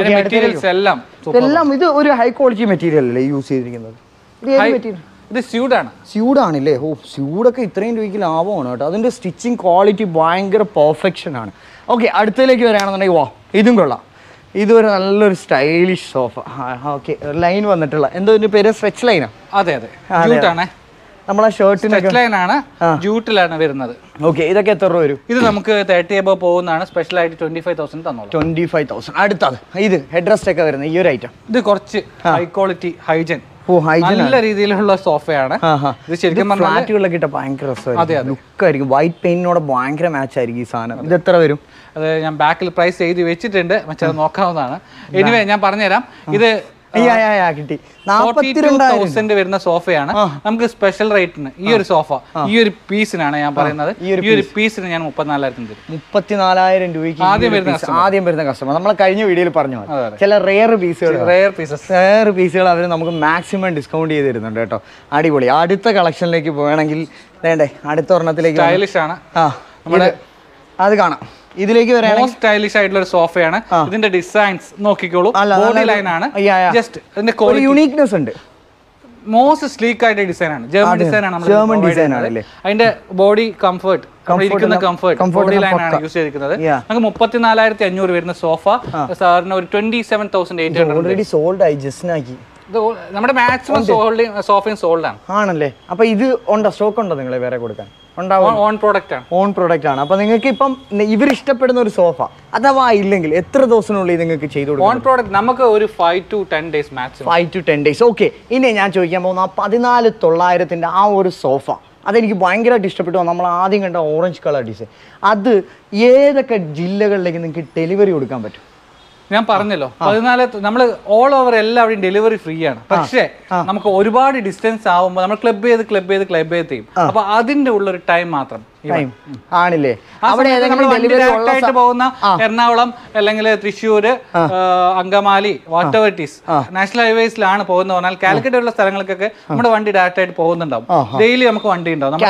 എല്ലാം ഇത് ഒരു ഹൈ ക്വാളിറ്റി മെറ്റീരിയൽ അല്ലേ യൂസ് ചെയ്തിരിക്കുന്നത്? ഇത് സ്യൂഡാണല്ലേ. സ്യൂഡൊക്കെ ഇത്രയും രൂപയ്ക്ക് ലാഭമാണ് കേട്ടോ. അതിൻ്റെ സ്റ്റിച്ചിങ് ക്വാളിറ്റി ഭയങ്കര പെർഫെക്ഷൻ ആണ്. ഓക്കെ, അടുത്തതിലേക്ക് വരികയാണെന്നുണ്ടെങ്കിൽ വാ, ഇതും കൊള്ളാം. ഇതൊരു നല്ലൊരു സ്റ്റൈലിഷ് സോഫ. ഓക്കെ, ലൈൻ വന്നിട്ടുള്ള എന്തോ ഇതിൻ്റെ പേര്? സ്ട്രെച്ച് ലൈനാണ്. അതെ, ജൂട്ടാണ്. നമ്മളെ ഷർട്ടിനൊക്കെ ലൈനാണ്, ജൂട്ടിലാണ് വരുന്നത്. ഓക്കെ, ഇതൊക്കെ എത്ര രൂപ വരും? ഇത് നമുക്ക് 30 above പോകുന്നതാണ്. സ്പെഷ്യൽ ആയിട്ട് 25,000 തന്നോളൂ. 25,000. അടുത്തത് ഇത് ഹെഡ് റെസ്റ്റ് ഒക്കെ വരുന്നത് ഈ ഒരു ഐറ്റം. ഇത് കുറച്ച് ഹൈ ക്വാളിറ്റി ഹൈജൻ നല്ല രീതിയിലുള്ള സോഫയാണ്. ഇത് ശരിക്കും ഫ്ലാറ്റുകളിലൊക്കെ ഇട്ട ഭയങ്കര രസമായിരിക്കും, ലുക്കായിരിക്കും. വൈറ്റ് പെയിന്റിനോട് ഭയങ്കര മാച്ച് ആയിരിക്കും ഈ സാധനം. ഇത് എത്ര വരും? അത് ഞാൻ ബാക്കിൽ പ്രൈസ് എഴുതി വെച്ചിട്ടുണ്ട്, മറ്റേ നോക്കാവുന്നതാണ്. എനിവേ ഞാൻ പറഞ്ഞുതരാം. ഇത് കിട്ടി. 42,000 വരുന്ന സോഫയാണ്. നമുക്ക് സ്പെഷ്യൽ റേറ്റിന് ഈ ഒരു സോഫ ഈ ഒരു പീസിനാണ് ഞാൻ പറയുന്നത്. ഈ ഒരു പീസിന് ഞാൻ 34,000 തരും. 34,000 രൂപയ്ക്ക് ആദ്യം വരുന്ന കസ്റ്റമർ. നമ്മളെ കഴിഞ്ഞ വീഡിയോയിൽ പറഞ്ഞു ചില റെയർ പീസുകൾ അവർ നമുക്ക് മാക്സിമം ഡിസ്കൗണ്ട് ചെയ്ത് തരുന്നുണ്ട് കേട്ടോ. അടിപൊളി. അടുത്ത കളക്ഷനിലേക്ക് പോകണമെങ്കിൽ വേണ്ടേ, അടുത്ത ഒരെണ്ണത്തിലേക്ക് സ്റ്റൈലിഷ് ആണ്. നമ്മുടെ അത് കാണാം. ഇതിലേക്ക് മോസ്റ്റ് സ്റ്റൈലിഷ് ആയിട്ടുള്ള ഒരു സോഫയാണ്. ഇതിന്റെ ഡിസൈൻസ് നോക്കിക്കോളൂ. ബോഡി ലൈൻ ആണ്, ജസ്റ്റ് ഇതിന്റെ യൂണിക്നെസ് ഉണ്ട്. മോസ്റ്റ് സ്ലീക്ക് ആയിട്ട് ഡിസൈൻ ആണ്. ജർമ്മൻ ഡിസൈൻ ആണ്. അതിന്റെ ബോഡി കംഫർട്ട്, ഇരിക്കുന്ന കംഫർട്ട് ബോഡി ലൈൻ ആണ് യൂസ് ചെയ്തിരിക്കുന്നത്. നമുക്ക് 34,500 വരുന്ന സോഫ സാറിന് ഒരു 27,800 ഓൾറെഡി സോൾഡ് ആയി. ജസ്റ്റ് നമ്മുടെ മാക്സിമം സോഫയും സോൾഡ് ആണല്ലേ. അപ്പൊ ഇത് ഉണ്ടോ, സ്റ്റോക്ക് ഉണ്ടോ നിങ്ങളെ വേറെ കൊടുക്കാൻ? ഓൺ പ്രോഡക്റ്റ് ആണ്. അപ്പൊ നിങ്ങൾക്ക് ഇപ്പം ഇവർ ഇഷ്ടപ്പെടുന്ന ഒരു സോഫ അഥവാ ഇല്ലെങ്കിൽ എത്ര ദിവസത്തിനുള്ളിൽ നിങ്ങൾക്ക് ചെയ്തു കൊടുക്കും? ഓൺ പ്രോഡക്റ്റ് നമുക്ക് ഒരു 5 to 10 days maximum. 5 to 10 days. Okay, ഇനി ഞാൻ ചോദിക്കാൻ പോകുന്ന 14,900 ആ ഒരു സോഫ, അതെനിക്ക് ഭയങ്കരമായിട്ട് ഇഷ്ടപ്പെട്ടു. നമ്മൾ ആദ്യം കണ്ട ഓറഞ്ച് കളർ ഡിസൈൻ, അത് ഏതൊക്കെ ജില്ലകളിലേക്ക് നിങ്ങൾക്ക് ഡെലിവറി കൊടുക്കാൻ പറ്റും? ഞാൻ പറഞ്ഞല്ലോ 14 നമ്മൾ ഓൾ ഓവർ എല്ലാവരുടെയും ഡെലിവറി ഫ്രീ ആണ്. പക്ഷേ നമുക്ക് ഒരുപാട് ഡിസ്റ്റൻസ് ആവുമ്പോൾ നമ്മൾ ക്ലബ് ചെയ്ത് ചെയ്യും. അപ്പൊ അതിന്റെ ഉള്ളൊരു ടൈം മാത്രം ആണില്ലേ. ആയിട്ട് പോകുന്ന എറണാകുളം അല്ലെങ്കിൽ Thrissur, Angamaly, whatever it is national ഹൈവേസിലാണ് പോകുന്ന പറഞ്ഞാൽ കാലിക്കറ്റ് ഉള്ള സ്ഥലങ്ങൾക്കൊക്കെ നമ്മുടെ വണ്ടി ഡയറക്റ്റ് ആയിട്ട് പോകുന്നുണ്ടാവും. ഡെയിലി നമുക്ക് വണ്ടി ഉണ്ടാവും.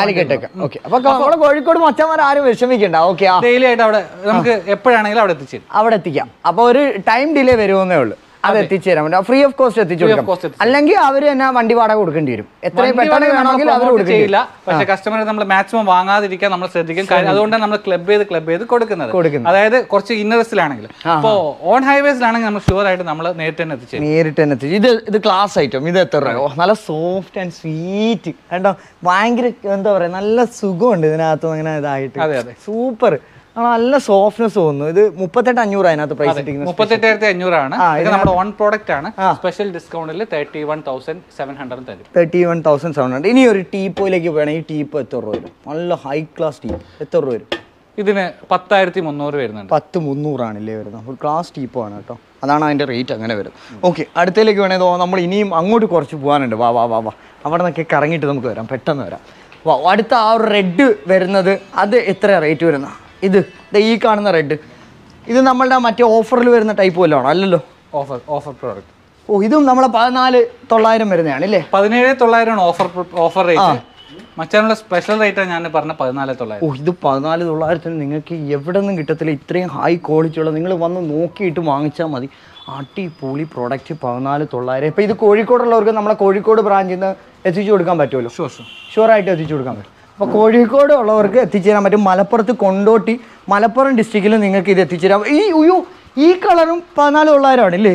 കോഴിക്കോട് മച്ചന്മാർ ആരും വിഷമിക്കണ്ട. ഡെയിലി ആയിട്ട് അവിടെ നമുക്ക് എപ്പോഴാണെങ്കിലും അവിടെ എത്തിക്കാം. അപ്പൊ ഒരു ടൈം ഡിലേ വരുമെന്നേ ഉള്ളൂ. അത് എത്തിച്ചേരാൻ പറ്റും. ഫ്രീ ഓഫ് കോസ്റ്റ് എത്തിച്ചു കൊടുക്കാം. അല്ലെങ്കിൽ അവർ തന്നെ വണ്ടി വാടക കൊടുക്കേണ്ടി വരും. എത്രയും പെട്ടെന്ന് വേണമെങ്കിൽ അവർ കൊടുക്കില്ല. പക്ഷേ കസ്റ്റമർ നമ്മൾ മാക്സിമം വാങ്ങാതിരിക്കാൻ നമ്മൾ ശ്രദ്ധിക്കും. അതുകൊണ്ടാണ് നമ്മൾ ക്ലബ് ചെയ്ത് കൊടുക്കുന്നത്. അതായത് കുറച്ച് ഇന്നറസിലാണെങ്കിൽ. അപ്പോൾ ഓൺ ഹൈവേസിലാണെങ്കിൽ നമ്മൾ ഷുവർ ആയിട്ട് നമ്മൾ നേരിട്ട് തന്നെ എത്തിച്ചു. ഇത് ക്ലാസ് ഐറ്റം. ഇത് എത്ര രൂപ? നല്ല സോഫ്റ്റ് ആൻഡ് സ്വീറ്റ് കണ്ടോ. ഭയങ്കര എന്താ പറയാ, നല്ല സുഖമുണ്ട് ഇതിനകത്ത്. അങ്ങനെ ഇതായിട്ട് സൂപ്പർ, നല്ല സോഫ്റ്റ്നെസ് തോന്നുന്നു. ഇത് 38,500 അതിനകത്ത് പ്രൈസ് ഇട്ടിരിക്കുന്നത്. 38,500 ആണ്. ഇത് നമ്മുടെ ഓൺ പ്രോഡക്റ്റ് ആണ്. സ്പെഷ്യൽ ഡിസ്കൗണ്ടിൽ 31,700 തരും. 31,700. ഇനി ഒരു ടീപ്പോയിലേക്ക് വേണം. ഈ ടീപ്പ് എത്ര രൂപ വരും? നല്ല ഹൈ ക്ലാസ് ടീപ്പ് എത്ര രൂപ വരും? ഇതിന് 10,300 വരുന്നുണ്ട്. 10,300 ആണല്ലേ വരുന്നത്. ഒരു ക്ലാസ് ടീപ്പോ ആണ് കേട്ടോ. അതാണ് അതിൻ്റെ റേറ്റ് അങ്ങനെ വരും. ഓക്കെ, അടുത്തേക്ക് വേണേൽ നമ്മൾ ഇനിയും അങ്ങോട്ട് കുറച്ച് പോകാനുണ്ട്. വാ വാ വാ വാ, അവിടെ നിന്നൊക്കെ കറങ്ങിയിട്ട് നമുക്ക് വരാം, പെട്ടെന്ന് വരാം. വാ, അടുത്ത ആ ഒരു റെഡ് വരുന്നത് അത് എത്ര റേറ്റ് വരുന്ന? ഇത് ഈ കാണുന്ന റെഡ്, ഇത് നമ്മളുടെ മറ്റേ ഓഫറിൽ വരുന്ന ടൈപ്പ് വല്ലതാണോ? അല്ലല്ലോ, ഓഫർ പ്രോഡക്റ്റ്. ഓ, ഇതും നമ്മളെ 14,900 വരുന്നതാണ് അല്ലേ? 17,900 ആണ് ഓഫർ റേറ്റ്. മച്ചാനുള്ള സ്പെഷ്യൽ റേറ്റ് ഞാൻ പറഞ്ഞ 14,900. ഓ, ഇത് 14,900 നിങ്ങൾക്ക് എവിടെ നിന്നും കിട്ടത്തില്ല. ഇത്രയും ഹൈ ക്വാളിറ്റി ഉള്ള നിങ്ങൾ വന്ന് നോക്കിയിട്ട് വാങ്ങിച്ചാൽ മതി. അടിപൊളി പ്രോഡക്റ്റ് 14,900. ഇപ്പം ഇത് കോഴിക്കോടുള്ളവർക്ക് നമ്മളെ കോഴിക്കോട് ബ്രാഞ്ചിൽ നിന്ന് എത്തിച്ചു കൊടുക്കാൻ പറ്റുമല്ലോ? ഷുവറായിട്ട് എത്തിച്ചു കൊടുക്കാൻ പറ്റും. അപ്പോൾ കോഴിക്കോട് ഉള്ളവർക്ക് എത്തിച്ചേരാൻ പറ്റും. മലപ്പുറത്ത് കൊണ്ടോട്ടി, മലപ്പുറം ഡിസ്ട്രിക്റ്റിൽ നിങ്ങൾക്ക് ഇത് എത്തിച്ചേരാം. ഈ കളറും 14,900 ആണല്ലേ?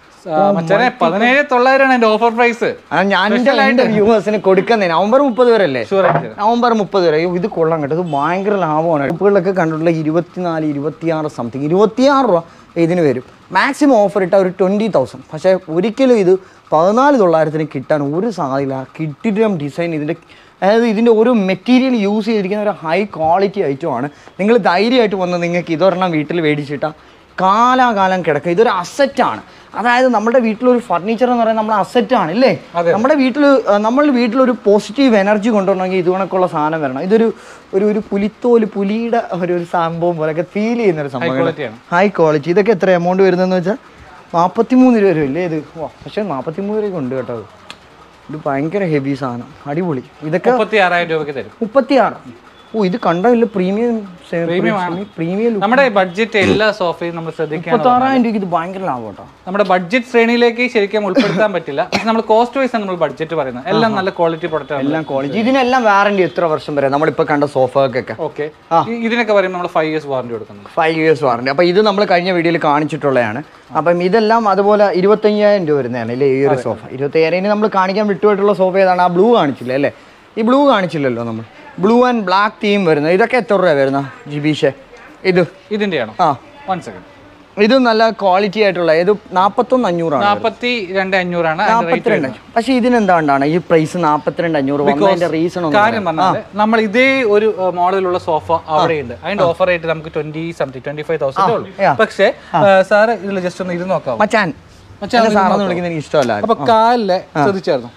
17,900 ആണ് ഓഫർ പ്രൈസ്. ഞാൻ എൻ്റെ വ്യൂവേഴ്സിന് കൊടുക്കുന്നേ നവംബർ 30 വരെ അല്ലേ? നവംബർ 30 വരെ. ഇത് കൊള്ളാൻ കേട്ടോ, ഇത് ഭയങ്കര ലാഭമാണ്. ഇപ്പോഴൊക്കെ കണ്ടിട്ടുള്ള 24, 26 സംതിങ്, 26 രൂപ ഇതിന് വരും. മാക്സിമം ഓഫർ ഇട്ടാൽ ഒരു 20,000. പക്ഷേ ഒരിക്കലും ഇത് 14,900 കിട്ടാൻ ഒരു സാധ്യത. കിട്ടിയിട്ടും ഡിസൈൻ ഇതിൻ്റെ, അതായത് ഇതിൻ്റെ ഒരു മെറ്റീരിയൽ യൂസ് ചെയ്തിരിക്കുന്ന ഒരു ഹൈ ക്വാളിറ്റി ഐറ്റമാണ്. നിങ്ങൾ ധൈര്യമായിട്ട് വന്ന് നിങ്ങൾക്ക് ഇതൊരെണ്ണം വീട്ടിൽ മേടിച്ചിട്ടാൽ കാലാകാലം കിടക്കുക. ഇതൊരു അസറ്റാണ്. അതായത് നമ്മുടെ വീട്ടിലൊരു ഫർണിച്ചർ എന്ന് പറയുന്നത് നമ്മുടെ അസറ്റാണ് അല്ലേ? നമ്മുടെ വീട്ടിലൊരു പോസിറ്റീവ് എനർജി കൊണ്ടുവരണമെങ്കിൽ ഇത് കണക്കുള്ള സാധനം വരണം. ഇതൊരു ഒരു പുലിത്തോല്, പുലിയുടെ ഒരു സംഭവം പോലെയൊക്കെ ഫീൽ ചെയ്യുന്നൊരു സംഭവം. High quality. ഇതൊക്കെ എത്ര എമൗണ്ട് വരുന്നതെന്ന് വെച്ചാൽ 43 രൂപ വരും അല്ലേ ഇത്? പക്ഷേ 43 രൂപയ്ക്ക് ഉണ്ട് കേട്ടോ. ഇത് ഭയങ്കര ഹെവി സാധനം, അടിപൊളി. ഇതൊക്കെ 36,000 രൂപയ്ക്ക് തരും. 36. ഓ, ഇത് കണ്ടില്ല, പ്രീമിയം. നമ്മുടെ ബഡ്ജറ്റ് എല്ലാ സോഫയും നമ്മൾ ശ്രദ്ധിക്കാൻ 36,000 രൂപയ്ക്ക് ഇത് ഭയങ്കര ലാഭം കേട്ടോ. നമ്മുടെ ബഡ്ജറ്റ് ശ്രേണിയിലേക്ക് ശരിക്കും ഉൾപ്പെടുത്താൻ പറ്റില്ല. പക്ഷെ നമ്മൾ കോസ്റ്റ് വൈസ് ആണ് നമ്മൾ ബഡ്ജറ്റ് പറയുന്നത്. എല്ലാം നല്ല ക്വാളിറ്റി പ്രൊഡക്റ്റ്, എല്ലാം ക്വാളിറ്റി. ഇതിനെല്ലാം വാറന്റി എത്ര വർഷം വരെ? നമ്മളിപ്പോൾ കണ്ട സോഫകൾക്കൊക്കെ ഓക്കെ, ഇതിനൊക്കെ പറയുമ്പോൾ നമ്മൾ 5 years വാറന്റി കൊടുക്കുന്നത്. 5 years വാറന്റി. അപ്പോൾ ഇത് നമ്മൾ കഴിഞ്ഞ വീഡിയോയിൽ കാണിച്ചിട്ടുള്ളതാണ്. അപ്പം ഇതെല്ലാം അതുപോലെ 25,000 രൂപ വരുന്നതാണ് അല്ലേ ഈ ഒരു സോഫ? 25,000 നമ്മൾ കാണിക്കാൻ വിട്ടുപോയിട്ടുള്ള സോഫ ഏതാണ്? ആ ബ്ലൂ കാണിച്ചില്ലേ അല്ലേ? ഈ ബ്ലൂ കാണിച്ചില്ലല്ലോ നമ്മൾ. ബ്ലൂ ആൻഡ് ബ്ലാക്ക് തീം വരുന്നത്. ഇതൊക്കെ എത്ര രൂപ വരുന്ന ജിബീഷെ? ഇതിൻ്റെയാണോ? 1 second. ഇത് നല്ല ക്വാളിറ്റി ആയിട്ടുള്ള ഇത് 41,500 ആണ്. 42,500 ആണ്. 42. പക്ഷെ ഇതിനെന്താണ് ഈ പ്രൈസ് 42,500 വന്നതിന്റെ റീസൺ? കാര്യം പറഞ്ഞാൽ നമ്മൾ ഇതേ ഒരു മോഡലുള്ള സോഫ അവിടെയുണ്ട്. അതിന്റെ ഓഫർ റേറ്റ് നമുക്ക് 25,000 ഉള്ളൂ. പക്ഷേ സാറ് ഇതിൽ ജസ്റ്റ് ഒന്ന് ഇരുന്ന് നോക്കാം. മച്ചാൻ സാറെന്ന് വിളിക്കുന്നത് എനിക്ക് ഇഷ്ടമല്ല. അപ്പൊ കാലിലെ ശ്രദ്ധിച്ചായിരുന്നു,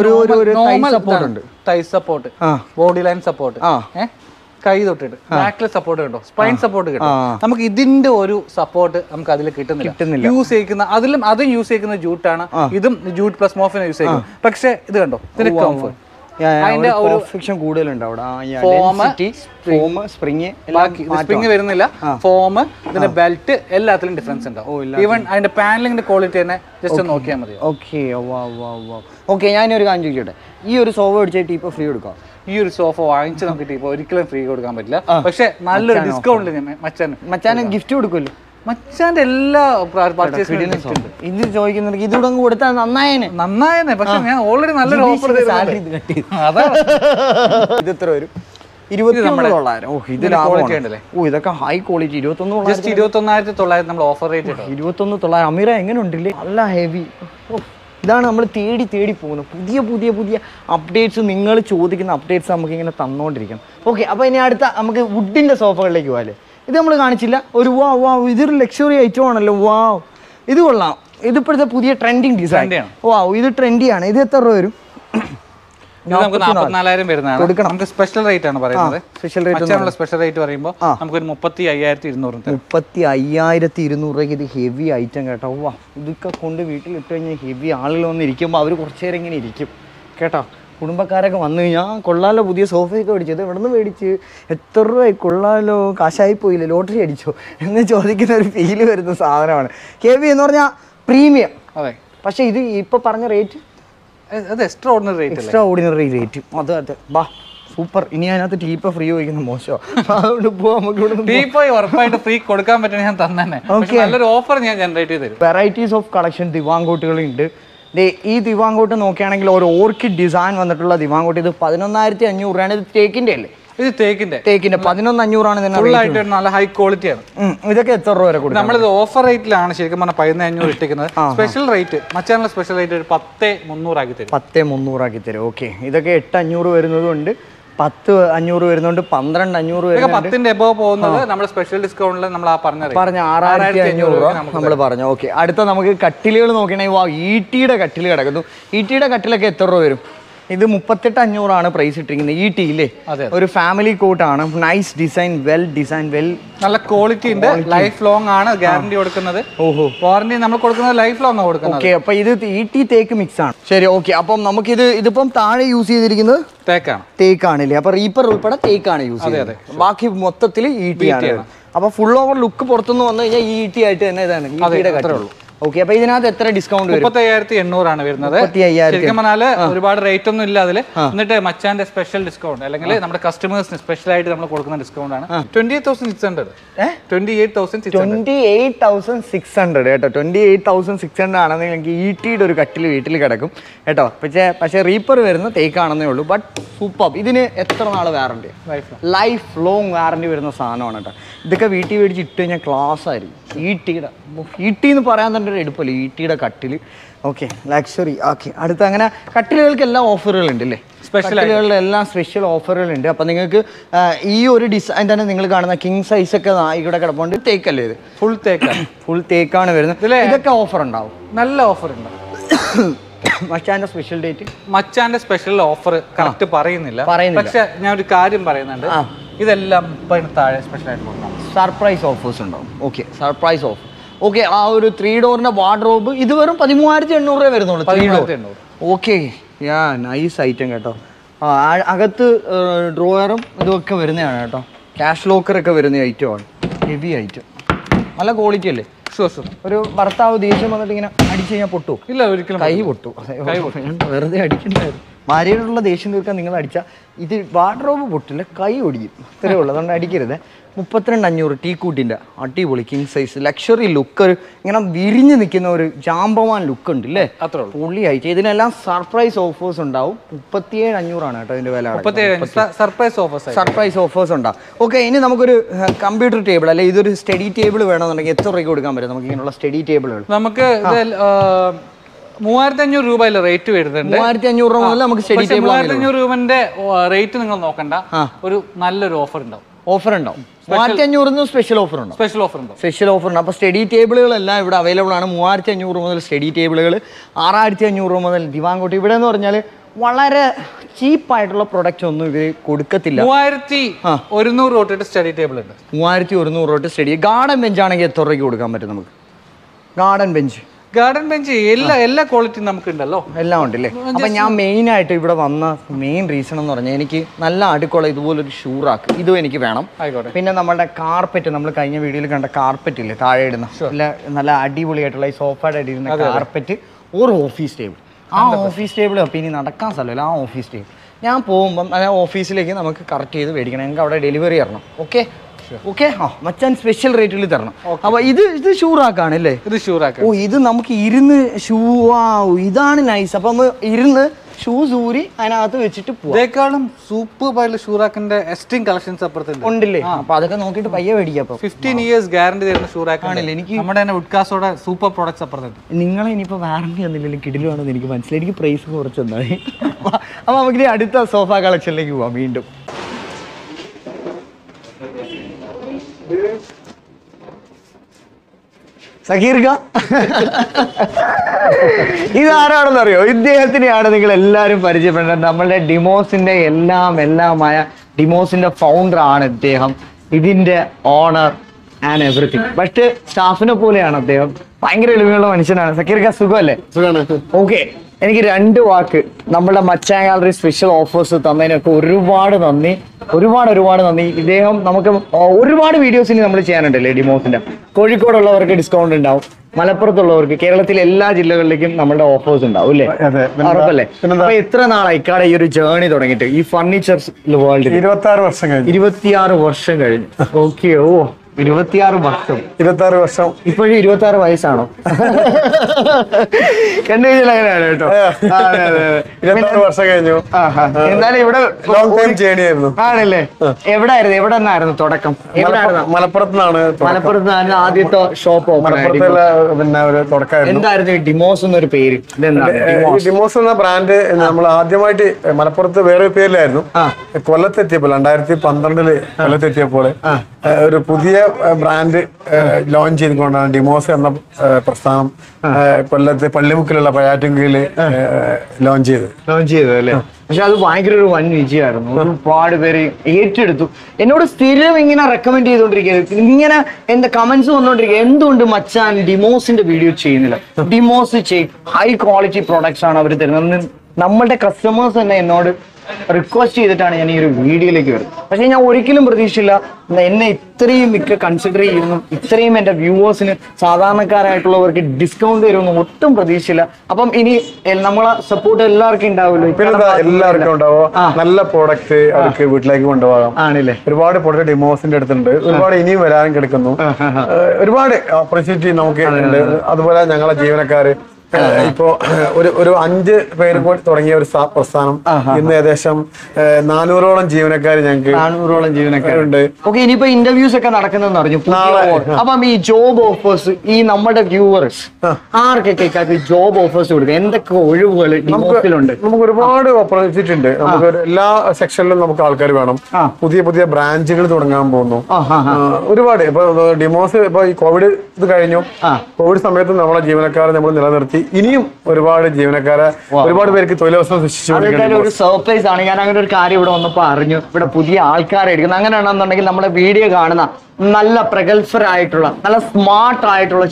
തൈ സപ്പോർട്ട്, ബോഡി ലൈൻ സപ്പോർട്ട്, കൈ തൊട്ടിട്ട് ബാക്കിലെ സപ്പോർട്ട് കിട്ടും, സ്പൈൻ സപ്പോർട്ട് കിട്ടും. നമുക്ക് ഇതിന്റെ ഒരു സപ്പോർട്ട് നമുക്ക് അതിൽ കിട്ടുന്നില്ല. യൂസ് ചെയ്യുന്ന അതും യൂസ് ചെയ്യുന്ന ജൂട്ടാണ്. ഇതും ജൂട്ട് പ്ലസ് മോഫിനെ യൂസ് ചെയ്യുന്നത്. പക്ഷെ ഇത് കണ്ടോ, ഇതിന്റെ കംഫർട്ട്, അതിന്റെ ഒരു കൂടുതലുണ്ട് അവിടെ. സ്പ്രിങ് വരുന്നില്ല, ഫോം, ഇതിന്റെ ബെൽറ്റ് എല്ലാത്തിലും ഡിഫറൻസ് ഉണ്ടാവും. ഈവൻ അതിന്റെ പാനലിംഗിന്റെ ക്വാളിറ്റി തന്നെ ജസ്റ്റ് നോക്കിയാൽ മതി. ഓക്കെ, ഞാനൊരു കാര്യം ചോദിക്കട്ടെ, ഈ ഒരു സോഫ മേടിച്ചിട്ട് ഇപ്പൊ ഫ്രീ കൊടുക്കാം? ഈ ഒരു സോഫ വാങ്ങിച്ച് നോക്കിയിട്ട് ഇപ്പൊ ഒരിക്കലും ഫ്രീ കൊടുക്കാൻ പറ്റില്ല. പക്ഷെ നല്ലൊരു ഡിസ്കൗണ്ട് മച്ചാന് ഗിഫ്റ്റ് കൊടുക്കുമല്ലോ. മച്ചാന്റെ എല്ലാ പർച്ചേസിനും ഇത് ചോദിക്കുന്നുണ്ട്, ഇതൂടെ കൊടുത്താൽ നന്നായേനെ. പക്ഷെ ഞാൻ ഓൾറെഡി നല്ലൊരു ഓഫർ അതാണ്. ഇത് എത്ര വരും? 21,900. ഓ, ഇത് ക്വാളിറ്റി ഉണ്ടല്ലേ? ഓ, ഇതൊക്കെ ഹൈ ക്വാളിറ്റി. 21,900 നമ്മൾ ഓഫർ റേറ്റ്. 21,900. അമീറ എങ്ങനെ ഉണ്ടല്ലേ? നല്ല ഹെവി. ഇതാണ് നമ്മൾ തേടി പോകുന്നത്. പുതിയ അപ്ഡേറ്റ്സ്, നിങ്ങൾ ചോദിക്കുന്ന അപ്ഡേറ്റ്സ് നമുക്കിങ്ങനെ തന്നുകൊണ്ടിരിക്കണം. ഓക്കെ, അപ്പോൾ ഇനി അടുത്ത നമുക്ക് വുഡിൻ്റെ സോഫകളിലേക്ക് പോകാല്ലേ? ഇത് നമ്മൾ കാണിച്ചില്ല. ഒരു ഇതൊരു ലക്ഷറി ഐറ്റം ആണല്ലോ. ഇത് കൊള്ളാം. ഇതിപ്പോഴത്തെ പുതിയ ട്രെൻഡിങ് ഡിസൈൻ. ഇത് ട്രെൻഡിയാണ്. ഇത് എത്ര രൂപ വരും? നമുക്ക് 44,000 വരുന്നതാണ്. നമുക്ക് സ്പെഷ്യൽ റേറ്റ് ആണ് പറയുന്നത്. സ്പെഷ്യൽ റേറ്റ് പറയുമ്പോൾ നമുക്ക് 35,200. 35,200 രൂപയ്ക്ക് ഇത് ഹെവി ഐറ്റം കേട്ടോ. ഇതൊക്കെ കൊണ്ട് വീട്ടിലിട്ട് കഴിഞ്ഞാൽ ഹെവി ആളുകൾ വന്ന് ഇരിക്കുമ്പോൾ അവർ കുറച്ച് നേരം ഇങ്ങനെ ഇരിക്കും കേട്ടോ. കുടുംബക്കാരൊക്കെ വന്നു കഴിഞ്ഞാൽ കൊള്ളാലോ, പുതിയ സോഫയൊക്കെ മേടിച്ചത് എവിടെ നിന്ന് മേടിച്ച്, എത്ര രൂപ കൊള്ളാലോ, കാശായി പോയില്ലേ, ലോട്ടറി അടിച്ചോ എന്ന് ചോദിക്കുന്ന ഒരു ഫീല് വരുന്ന സാധനമാണ് ഹെവി എന്ന് പറഞ്ഞാൽ പ്രീമിയം. അതെ, പക്ഷേ ഇത് ഇപ്പോൾ പറഞ്ഞ റേറ്റ് എക്സ്ട്രാ ഓർഡിനറി റേറ്റ്. അതെ ബാ, സൂപ്പർ. ഇനി അതിനകത്ത് ടീപ്പ ഫ്രീ ചോദിക്കുന്ന മോശം, അതുകൊണ്ട് ഉറപ്പായിട്ട് ഫ്രീ കൊടുക്കാൻ പറ്റുന്ന ഞാൻ തന്നെ നല്ലൊരു ഓഫർ ഞാൻ ജനറേറ്റ് ചെയ്ത് തരും. വെറൈറ്റീസ് ഓഫ് കളക്ഷൻ ദിവാങ്കോട്ടുകളുണ്ട്. ഈ ദിവാങ്കോട്ട് നോക്കുകയാണെങ്കിൽ ഒരു ഓർക്കിഡ് ഡിസൈൻ വന്നിട്ടുള്ള ദിവാങ്കോട്ട്. ഇത് 11,500 രൂപയാണ്. ഇത് തേക്കിന്റെ അല്ലേ? ഇത് തേക്കിന്റെ 11,500 നല്ല ഹൈ ക്വാളിറ്റി ആണ്. ഇതൊക്കെ എത്ര രൂപ വരെ കൊടുക്കും? നമ്മളിത് ഓഫർ റേറ്റിലാണ് ശരിക്കും പറഞ്ഞാൽ 11,500 ഇട്ടിരിക്കുന്നത്. സ്പെഷ്യൽ റേറ്റ് മച്ചാനുള്ള സ്പെഷ്യൽ റേറ്റ് ഒരു 10,300 ആക്കി തരും. 10,300 ആക്കി തരും. ഓക്കെ, ഇതൊക്കെ 8,500 വരുന്നതും ഉണ്ട്, 10,500 വരുന്നുണ്ട്, 12,500 വരുന്നുണ്ട്. 10ന്റെ എബോവ് പോകുന്നത് നമ്മൾ സ്പെഷ്യൽ ഡിസ്കൗണ്ടിൽ നമ്മൾ ആ പറഞ്ഞ 6,500 രൂപ നമ്മൾ പറഞ്ഞു. ഓക്കെ, അടുത്ത നമുക്ക് കട്ടിലുകൾ നോക്കണമെങ്കിൽ ഈട്ടിയുടെ കട്ടിൽ കിടക്കുന്നു. ഈട്ടിയുടെ കട്ടിലൊക്കെ എത്ര രൂപ വരും? ഇത് 38,500 പ്രൈസ് ഇട്ടിരിക്കുന്നത്. ഈട്ടി ഇല്ലേ, ഒരു ഫാമിലി കോട്ടാണ്. നൈസ് ഡിസൈൻ, വെൽ നല്ല ക്വാളിറ്റി ഉണ്ട്. ലൈഫ് ലോങ് ആണ് ഗ്യാരണ്ടി കൊടുക്കുന്നത്. ഓഹോ, വാറന്റി നമ്മൾ കൊടുക്കുന്നത് ലൈഫ് ലോങ് ആണ് കൊടുക്കുന്നത്. ഓക്കെ, അപ്പൊ ഇത് ഈട്ടി തേക്ക് മിക്സ് ആണ്. ശരി, ഓക്കെ. അപ്പം നമുക്കിത് ഇതിപ്പം താഴെ യൂസ് ചെയ്തിരിക്കുന്നത് തേക്കാണില്ലേ? അപ്പൊ റീപ്പർ ഉൾപ്പെടെ തേക്കാണ് യൂസ് ചെയ്യുന്നത്. ബാക്കി മൊത്തത്തിൽ ഈട്ടിയാണ്. അപ്പൊ ഫുൾ ഓവർ ലുക്ക് പുറത്തുനിന്ന് വന്നു കഴിഞ്ഞാൽ ഈ ഈട്ടി ആയിട്ട് തന്നെ ഇതാണ് ഈട്ടിയുടെ കട്ടുള്ളൂ. ഓക്കെ, അപ്പൊ ഇതിനകത്ത് എത്ര ഡിസ്കൗണ്ട് വരും? 35,800 വരുന്നത്. ശരിക്കും പറഞ്ഞാല് ഒരുപാട് റേറ്റ് ഒന്നും ഇല്ല അതില്. എന്നിട്ട് മച്ചാന്റെ സ്പെഷ്യൽ ഡിസ്കൗണ്ട് അല്ലെങ്കിൽ നമ്മുടെ കസ്റ്റമേഴ്സിന് സ്പെഷ്യൽ ആയിട്ട് നമ്മൾ കൊടുക്കുന്ന ഡിസ്കൗണ്ട് ആണ് 28,600. 28,600 കേട്ടോ. 28,600 ആണെങ്കിൽ എനിക്ക് ഈട്ടിയുടെ ഒരു കട്ടിൽ വീട്ടിൽ കിടക്കും കേട്ടോ. പക്ഷേ റീപ്പർ വരുന്ന തേക്കാണെന്നേ ഉള്ളൂ. But super. ഇതിന് എത്ര നാൾ വാറണ്ടി? ലൈഫ് ലോങ് വാറണ്ടി വരുന്ന സാധനമാണ് കേട്ടോ. ഇതൊക്കെ വീട്ടിൽ മേടിച്ച് ഇട്ട് കഴിഞ്ഞാൽ ക്ലാസ് ആയിരിക്കും. ഈട്ടി എന്ന് പറയാൻ തന്നെ ഒരു എടുപ്പല്ലോ, ഈട്ടിയുടെ കട്ടിൽ. Okay, luxury. ഓക്കെ, അടുത്ത അങ്ങനെ കട്ടിലുകൾക്കെല്ലാം ഓഫറുകളുണ്ട് അല്ലേ? കട്ടിലുകളിലെല്ലാം സ്പെഷ്യൽ ഓഫറുകളുണ്ട്. അപ്പം നിങ്ങൾക്ക് ഈ ഒരു ഡിസൈൻ തന്നെ നിങ്ങൾ കാണുന്ന കിങ് സൈസ് ഒക്കെ ഇവിടെ കിടപ്പുണ്ട്. തേക്കല്ലേ ഇത്? ഫുൾ തേക്കാണ് വരുന്നത്. ഇതൊക്കെ ഓഫർ ഉണ്ടാവും, നല്ല ഓഫർ ഉണ്ടാവും. മച്ചാന്റെ സ്പെഷ്യൽ ഡേറ്റ്, മച്ചാന്റെ സ്പെഷ്യൽ ഓഫർ കറക്റ്റ് പറയുന്നില്ല. പക്ഷെ ഞാൻ ഒരു കാര്യം പറയുന്നുണ്ട്, ഇതെല്ലാം താഴെ സ്പെഷ്യൽ ആയിട്ട് കൊടുക്കാം. സർപ്രൈസ് ഓഫേഴ്സ് ഉണ്ടാവും. Okay, surprise offer. ഓക്കെ, ആ ഒരു 3 ഡോറിന്റെ വാർഡ്രോബ് ഇത് വെറും 13,800 രൂപ വരുന്നുള്ളൂ. 13,800. ഓക്കെ, നൈസ് ഐറ്റം കേട്ടോ. അകത്ത് ഡ്രോയറും ഇതൊക്കെ വരുന്നതാണ് കേട്ടോ. ക്യാഷ് ലോക്കറൊക്കെ വരുന്ന ഐറ്റമാണ്. ഹെവി ഐറ്റം, നല്ല ക്വാളിറ്റി അല്ലേ? ഒരു ഭർത്താവ് ദേഷ്യം വന്നിട്ട് ഇങ്ങനെ അടിച്ചു കഴിഞ്ഞാൽ പൊട്ടു? ഇല്ല, ഒരിക്കലും. കൈ പൊട്ടു. വെറുതെ അടിക്കണ്ടായിരുന്നു. ഭാര്യയോടുള്ള ദേഷ്യം തീർക്കാൻ നിങ്ങൾ അടിച്ചാൽ ഇത് വാർഡ്രോബ് പൊട്ടില്ല, കൈ ഒടിക്കും. ഇത്രയേ ഉള്ളൂ, അതുകൊണ്ട് അടിക്കരുത്. 32,500 ടീക്കൂട്ടിൻ്റെ അടിപൊളി കിങ് സൈസ് ലക്ഷറി ലുക്ക്. ഒരു ഇങ്ങനെ വിരിഞ്ഞ് നിൽക്കുന്ന ഒരു ജാമ്പവാൻ ലുക്ക് ഉണ്ട് അല്ലേ? പൊള്ളി ആയിട്ട്. ഇതിനെല്ലാം സർപ്രൈസ് ഓഫേഴ്സ് ഉണ്ടാവും. 37,500 കേട്ടോ ഇതിന്റെ വില. സർപ്രൈസ് ഓഫേഴ്സ് ഉണ്ടാവും. ഓക്കെ, ഇനി നമുക്കൊരു കമ്പ്യൂട്ടർ ടേബിൾ അല്ലെ ഇതൊരു സ്റ്റഡി ടേബിൾ വേണമെന്നുണ്ടെങ്കിൽ എത്ര രൂപയ്ക്ക് കൊടുക്കാൻ പറ്റും നമുക്ക് ഇങ്ങനെയുള്ള സ്റ്റഡി ടേബിളുകൾ? നമുക്ക് 3,500 രൂപയിലെ റേറ്റ് വരുന്നുണ്ട്. 3,500 രൂപ മുതൽ നമുക്ക് സ്റ്റഡി ടേബിൾ. 3,500 രൂപന്റെ റേറ്റ് നിങ്ങൾ നോക്കണ്ട, ഒരു നല്ലൊരു ഓഫർ ഉണ്ടാവും. 3,500 സ്പെഷ്യൽ ഓഫർ ഉണ്ട്. സ്പെഷ്യൽ ഓഫർ ഉണ്ട്. അപ്പോൾ സ്റ്റഡി ടേബിളുകളെല്ലാം ഇവിടെ അവൈലബിൾ ആണ്. 3,500 മുതൽ സ്റ്റഡി ടേബിളുകൾ, 6,500 മുതൽ ദിവാങ്കോട്ട്. ഇവിടെ എന്ന് പറഞ്ഞാൽ വളരെ ചീപ്പായിട്ടുള്ള പ്രൊഡക്റ്റ് ഒന്നും ഇവർ കൊടുക്കത്തില്ല. 3,100 തൊട്ടിട്ട് സ്റ്റഡി ടേബിൾ ഉണ്ട്. 3,100 തൊട്ട് സ്റ്റഡി. ഗാർഡൻ ബെഞ്ച് ആണെങ്കിൽ എത്ര രൂപയ്ക്ക് കൊടുക്കാൻ പറ്റും നമുക്ക്? ഗാർഡൻ ബെഞ്ച് എല്ലാ ക്വാളിറ്റിയും നമുക്ക് ഉണ്ടല്ലോ, എല്ലാം ഉണ്ടല്ലേ. അപ്പം ഞാൻ മെയിനായിട്ട് ഇവിടെ വന്ന മെയിൻ റീസൺ എന്ന് പറഞ്ഞാൽ എനിക്ക് നല്ല അടുക്കുള്ള ഇതുപോലൊരു ഷൂറാക്ക് ഇതും എനിക്ക് വേണം. പിന്നെ നമ്മുടെ കാർപ്പറ്റ്, നമ്മൾ കഴിഞ്ഞ വീഡിയോയിൽ കണ്ട കാർപ്പറ്റ് ഇല്ലേ താഴെ ഇടുന്ന നല്ല അടിപൊളിയായിട്ടുള്ള ഈ സോഫയുടെ അടിയിരുന്ന കാർപ്പറ്റ്, ഒരു ഓഫീസ് ടേബിൾ. ആ ഓഫീസ് ടേബിൾ അപ്പം ഇനി നടക്കാൻ സ്ഥലമില്ല. ആ ഓഫീസ് ടേബിൾ ഞാൻ പോകുമ്പം ഓഫീസിലേക്ക് നമുക്ക് കറക്റ്റ് ചെയ്ത് മേടിക്കണം. ഞങ്ങൾക്ക് അവിടെ ഡെലിവറി തരണം. ഓക്കെ, മച്ചാൻ സ്പെഷ്യൽ റേറ്റിൽ തരണം. അപ്പൊ ഇത് ഷൂറാക്കാണ് അല്ലേ? ഇത് ഷൂറാക്ക. ഓ, ഇത് നമുക്ക് ഇരുന്ന് ഇതാണ് നൈസ്. അപ്പൊ നമ്മൾ ഇരുന്ന് ഷൂസ് ഊരി അതിനകത്ത് വെച്ചിട്ട് പോകാം. സൂപ്പർ ഷൂറാക്കിന്റെ എക്സ്ട്രീം കളക്ഷൻസ് അപ്പുറത്തുണ്ട് ഉണ്ടല്ലേ? അപ്പൊ അതൊക്കെ നോക്കിയിട്ട് പയ്യെ മേടിക്കാം. 15 years ഗ്യാരണ്ടി തരുന്ന ഷൂറാക്കാണല്ലേ? എനിക്ക് നമ്മുടെ തന്നെ വുഡ്കാസ്റ്റോടെ സൂപ്പർ പ്രോഡക്ട്സ് അപ്പുറത്തുണ്ട്. നിങ്ങളെ ഇനിയിപ്പോ വാറണ്ടി ഒന്നുമില്ലെങ്കിൽ കിടിലുവാണെന്ന് എനിക്ക് മനസ്സിലായി. എനിക്ക് പ്രൈസ് കുറച്ച് തന്നായി. അപ്പൊ നമുക്ക് അടുത്ത സോഫ കളക്ഷനിലേക്ക് പോവാം വീണ്ടും. സഹീർക്ക, ഇതാരാണെന്നറിയോ? ഇദ്ദേഹത്തിനെയാണ് നിങ്ങൾ എല്ലാവരും പരിചയപ്പെടുന്നത്. നമ്മളുടെ ഡിമോസിന്റെ എല്ലാമായ ഡിമോസിന്റെ ഫൗണ്ടർ ആണ് ഇദ്ദേഹം. ഇതിന്റെ ഓണർ ആൻഡ് എവറിത്തിങ്. പക്ഷേ സ്റ്റാഫിനെ പോലെയാണ് അദ്ദേഹം. ഭയങ്കര എളിമയുള്ള മനുഷ്യനാണ്. സക്കീർക്ക, സുഖമല്ലേ? ഓക്കെ, എനിക്ക് 2 വാക്ക് നമ്മുടെ മച്ചാൻ ഗാലറി സ്പെഷ്യൽ ഓഫേഴ്സ് തന്നതിനൊക്കെ ഒരുപാട് നന്ദി. ഇദ്ദേഹം നമുക്ക് ഒരുപാട് വീഡിയോസ് ഇനി നമ്മൾ ചെയ്യാനുണ്ടല്ലേ ഡിമോസിന്റെ. കോഴിക്കോടുള്ളവർക്ക് ഡിസ്കൗണ്ട് ഉണ്ടാവും, മലപ്പുറത്തുള്ളവർക്ക്, കേരളത്തിലെ എല്ലാ ജില്ലകളിലേക്കും നമ്മുടെ ഓഫേഴ്സ് ഉണ്ടാവും അല്ലേ? ഉറപ്പല്ലേ? അപ്പൊ എത്ര നാളായി ഇക്കാടെ ഈ ഒരു ജേർണി തുടങ്ങിയിട്ട് ഈ ഫർണിച്ചർ വേൾഡിൽ? 26 വർഷം കഴിഞ്ഞു. ഓക്കെ, ഓ 26 വർഷം. 26 വർഷം. ഇപ്പോഴും 26 വയസ്സാണോ? കണ്ടുകഴിഞ്ഞാൽ അങ്ങനെയാണ് കേട്ടോ. 26 വർഷം കഴിഞ്ഞു. എന്നാലും ഇവിടെ ലോങ് ടൈം ജേണി ആയിരുന്നു. ആണല്ലേ? എവിടെ നിന്നായിരുന്നു തുടക്കം? മലപ്പുറത്തുനിന്നാണ്. മലപ്പുറത്തുനിന്ന് ആദ്യത്തെ ഷോപ്പ്. മലപ്പുറത്തുള്ള പിന്നെ ഒരു തുടക്കമായിരുന്നു. എന്തായിരുന്നു ഡിമോസ് എന്നൊരു പേര്? ഡിമോസ് എന്ന ബ്രാൻഡ് നമ്മൾ ആദ്യമായിട്ട് മലപ്പുറത്ത് വേറൊരു പേരിലായിരുന്നു. കൊല്ലത്തെത്തിയപ്പോൾ 2012 കൊല്ലത്തെത്തിയപ്പോൾ ഒരു പുതിയ ബ്രാൻഡ് ലോഞ്ച് ചെയ്തുകൊണ്ടാണ് ഡിമോസ് എന്ന പ്രസ്ഥാനം കൊല്ലത്ത് പള്ളിമുക്കിലുള്ള പഴയറ്റിൻകുഴിയിൽ ലോഞ്ച് ചെയ്തത് അല്ലേ? പക്ഷെ അത് ഭയങ്കര ഒരു വൻ വിജയമായിരുന്നു. ഒരുപാട് പേര് ഏറ്റെടുത്തു. എന്നോട് സ്ഥിരം ഇങ്ങനെ റെക്കമെൻഡ് ചെയ്തോണ്ടിരിക്കുക, ഇങ്ങനെ എന്റെ കമന്റ്സ് വന്നോണ്ടിരിക്കുക, എന്തുകൊണ്ട് മച്ചാൻ ഡിമോസിന്റെ വീഡിയോ ചെയ്യുന്നില്ല? ഡിമോസ് ഹൈ ക്വാളിറ്റി പ്രോഡക്ട്സ് ആണ് അവർ തരുന്നത്. നമ്മളുടെ കസ്റ്റമേഴ്സ് തന്നെ എന്നോട് റിക്വസ്റ്റ് ചെയ്തിട്ടാണ് ഞാൻ ഈ ഒരു വീഡിയോയിലേക്ക് വരുന്നത്. പക്ഷെ ഞാൻ ഒരിക്കലും പ്രതീക്ഷിച്ചില്ല എന്നെ ഇത്രയും കൺസിഡർ ചെയ്യുന്നു, ഇത്രയും എന്റെ വ്യൂവേഴ്സിന് സാധാരണക്കാരായിട്ടുള്ളവർക്ക് ഡിസ്കൗണ്ട് തരുമെന്ന് ഒട്ടും പ്രതീക്ഷിച്ചില്ല. അപ്പം ഇനി നമ്മളെ സപ്പോർട്ട് എല്ലാവർക്കും ഉണ്ടാവുമല്ലോ. എല്ലാവർക്കും ഉണ്ടാവും. നല്ല പ്രോഡക്റ്റ് അവർക്ക് വീട്ടിലേക്ക് കൊണ്ടുപോകാം. ആണല്ലേ? ഒരുപാട് പ്രോഡക്റ്റ് ഡിമോസിന്റെ അടുത്തുണ്ട്. ഒരുപാട് ഇനിയും വരാനും കിടക്കുന്നു. ഒരുപാട് ഓപ്പർച്യൂണിറ്റി നമുക്ക് ഉണ്ട്. അതുപോലെ ഞങ്ങളെ ജീവനക്കാര് ഇപ്പോ ഒരു 5 പേര് കൂടി തുടങ്ങിയ ഒരു പ്രസ്ഥാനം ഇന്ന് ഏകദേശം 400ഓളം ജീവനക്കാർ ഞങ്ങൾക്ക് 400ഓളം ജീവനക്കാരുണ്ട്. ഓക്കെ, ഇനിയിപ്പോ ഇന്റർവ്യൂസ് ഒക്കെ നടക്കുന്നെന്ന് പറഞ്ഞു. അപ്പം ഈ ജോബ് ഓഫേഴ്സ് ഈ നമ്മുടെ വ്യൂവേഴ്സ് ആർക്കൊക്കെ ജോബ് ഓഫേഴ്സ് കൊടുക്കുക? എന്തൊക്കെ ഒഴിവുകൾ ഡിമോസിലുണ്ട്? നമുക്ക് ഒരുപാട് ഓപ്പർച്യൂണിറ്റി ഉണ്ട്. നമുക്ക് എല്ലാ സെക്ഷനിലും നമുക്ക് ആൾക്കാർ വേണം. പുതിയ പുതിയ ബ്രാഞ്ചുകൾ തുടങ്ങാൻ പോകുന്നു. ഒരുപാട് ഇപ്പൊ ഡിമോസ് ഇപ്പൊ ഈ കോവിഡ് ഇത് കഴിഞ്ഞു. കോവിഡ് സമയത്ത് നമ്മളെ ജീവനക്കാരെ നമ്മൾ നിലനിർത്തി ഇനിയും ഒരുപാട് ജീവനക്കാരെ ഒരുപാട് പേർക്ക് തൊഴിലവസരം സൃഷ്ടിച്ചു. ഒരു സർപ്രൈസ് ആണ്. ഞാൻ അങ്ങനെ ഒരു കാര്യം ഇവിടെ വന്നപ്പോ അറിഞ്ഞു, ഇവിടെ പുതിയ ആൾക്കാരെ എടുക്കുന്നത്. അങ്ങനെയാണെന്നുണ്ടെങ്കിൽ നമ്മുടെ വീഡിയോ കാണുന്ന നല്ല പ്രഗത്ഭരായിട്ടുള്ള നല്ല സ്മാർട്ട് ആയിട്ടുള്ള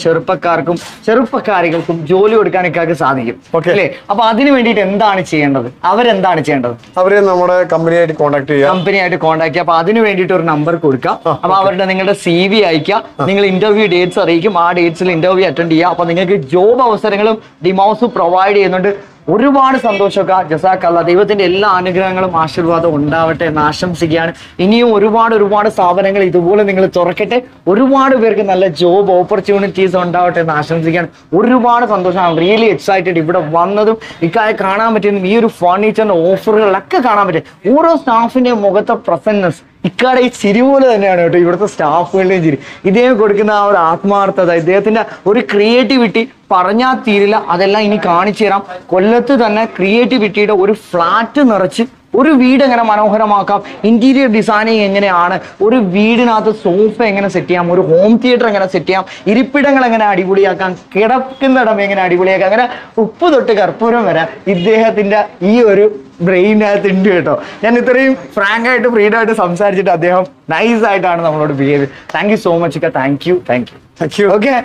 ചെറുപ്പക്കാരികൾക്കും ജോലി കൊടുക്കാനൊക്കെ സാധിക്കും. അല്ലേ? അപ്പൊ അതിന് വേണ്ടിയിട്ട് എന്താണ് ചെയ്യേണ്ടത്? അവരെന്താണ് ചെയ്യേണ്ടത്? അവരെ നമ്മുടെ കമ്പനിയായിട്ട് കോൺടാക്ട് ചെയ്യുക. അപ്പൊ അതിന് വേണ്ടിയിട്ട് ഒരു നമ്പർ കൊടുക്കുക. അപ്പൊ അവരുടെ നിങ്ങളുടെ CV അയക്കുക. നിങ്ങൾ ഇന്റർവ്യൂ ഡേറ്റ്സ് അറിയിക്കും. ആ ഡേറ്റ്സിൽ ഇന്റർവ്യൂ അറ്റൻഡ് ചെയ്യുക. അപ്പൊ നിങ്ങൾക്ക് ജോബ് അവസരങ്ങളും ഡിമോസ് പ്രൊവൈഡ് ചെയ്യുന്നുണ്ട്. ഒരുപാട് സന്തോഷമൊക്കെ. ജസാക്കല്ലാ, ദൈവത്തിന്റെ എല്ലാ അനുഗ്രഹങ്ങളും ആശീർവാദവും ഉണ്ടാവട്ടെ എന്ന് ആശംസിക്കുകയാണ്. ഇനിയും ഒരുപാട് സ്ഥാപനങ്ങൾ ഇതുപോലെ നിങ്ങൾ തുറക്കട്ടെ. ഒരുപാട് പേർക്ക് നല്ല ജോബ് ഓപ്പർച്യൂണിറ്റീസ് ഉണ്ടാവട്ടെ എന്ന് ആശംസിക്കുകയാണ്. ഒരുപാട് സന്തോഷമാണ്. റിയലി എക്സൈറ്റഡ് ഇവിടെ വന്നതും ഇക്കാര്യം കാണാൻ പറ്റുന്നതും ഈ ഒരു ഫർണിച്ചറിന്റെ ഓഫറുകളിലൊക്കെ കാണാൻ പറ്റും. ഓരോ സ്റ്റാഫിന്റെ മുഖത്തെ പ്രസന്നസ് ഇക്കാടെ ഈ ചിരി പോലെ തന്നെയാണ് കേട്ടോ. ഇവിടുത്തെ സ്റ്റാഫുകളുടെയും ചിരി, ഇദ്ദേഹം കൊടുക്കുന്ന ആ ഒരു ആത്മാർത്ഥത, ഇദ്ദേഹത്തിന്റെ ഒരു ക്രിയേറ്റിവിറ്റി പറഞ്ഞാൽ തീരില്ല. അതെല്ലാം ഇനി കാണിച്ചു തരാം. കൊല്ലത്ത് തന്നെ ക്രിയേറ്റിവിറ്റിയുടെ ഒരു ഫ്ലാറ്റ് നിറച്ച് ഒരു വീട് എങ്ങനെ മനോഹരമാക്കാം, ഇന്റീരിയർ ഡിസൈനിങ് എങ്ങനെയാണ്, ഒരു വീടിനകത്ത് സോഫ എങ്ങനെ സെറ്റ് ചെയ്യാം, ഒരു ഹോം തിയേറ്റർ എങ്ങനെ സെറ്റ് ചെയ്യാം, ഇരിപ്പിടങ്ങൾ എങ്ങനെ അടിപൊളിയാക്കാം, കിടക്കുന്നിടം എങ്ങനെ അടിപൊളിയാക്കാം, അങ്ങനെ ഉപ്പ് തൊട്ട് കർപ്പൂരം വരെ ഇദ്ദേഹത്തിന്റെ ഈ ഒരു ബ്രെയിനകത്ത് ഉണ്ട് കേട്ടോ. ഞാൻ ഇത്രയും ഫ്രാങ്ക് ആയിട്ട് ഫ്രീഡം ആയിട്ട് സംസാരിച്ചിട്ട് അദ്ദേഹം നൈസ് ആയിട്ടാണ് നമ്മളോട് behave. Thank you so much. Thank you. Okay,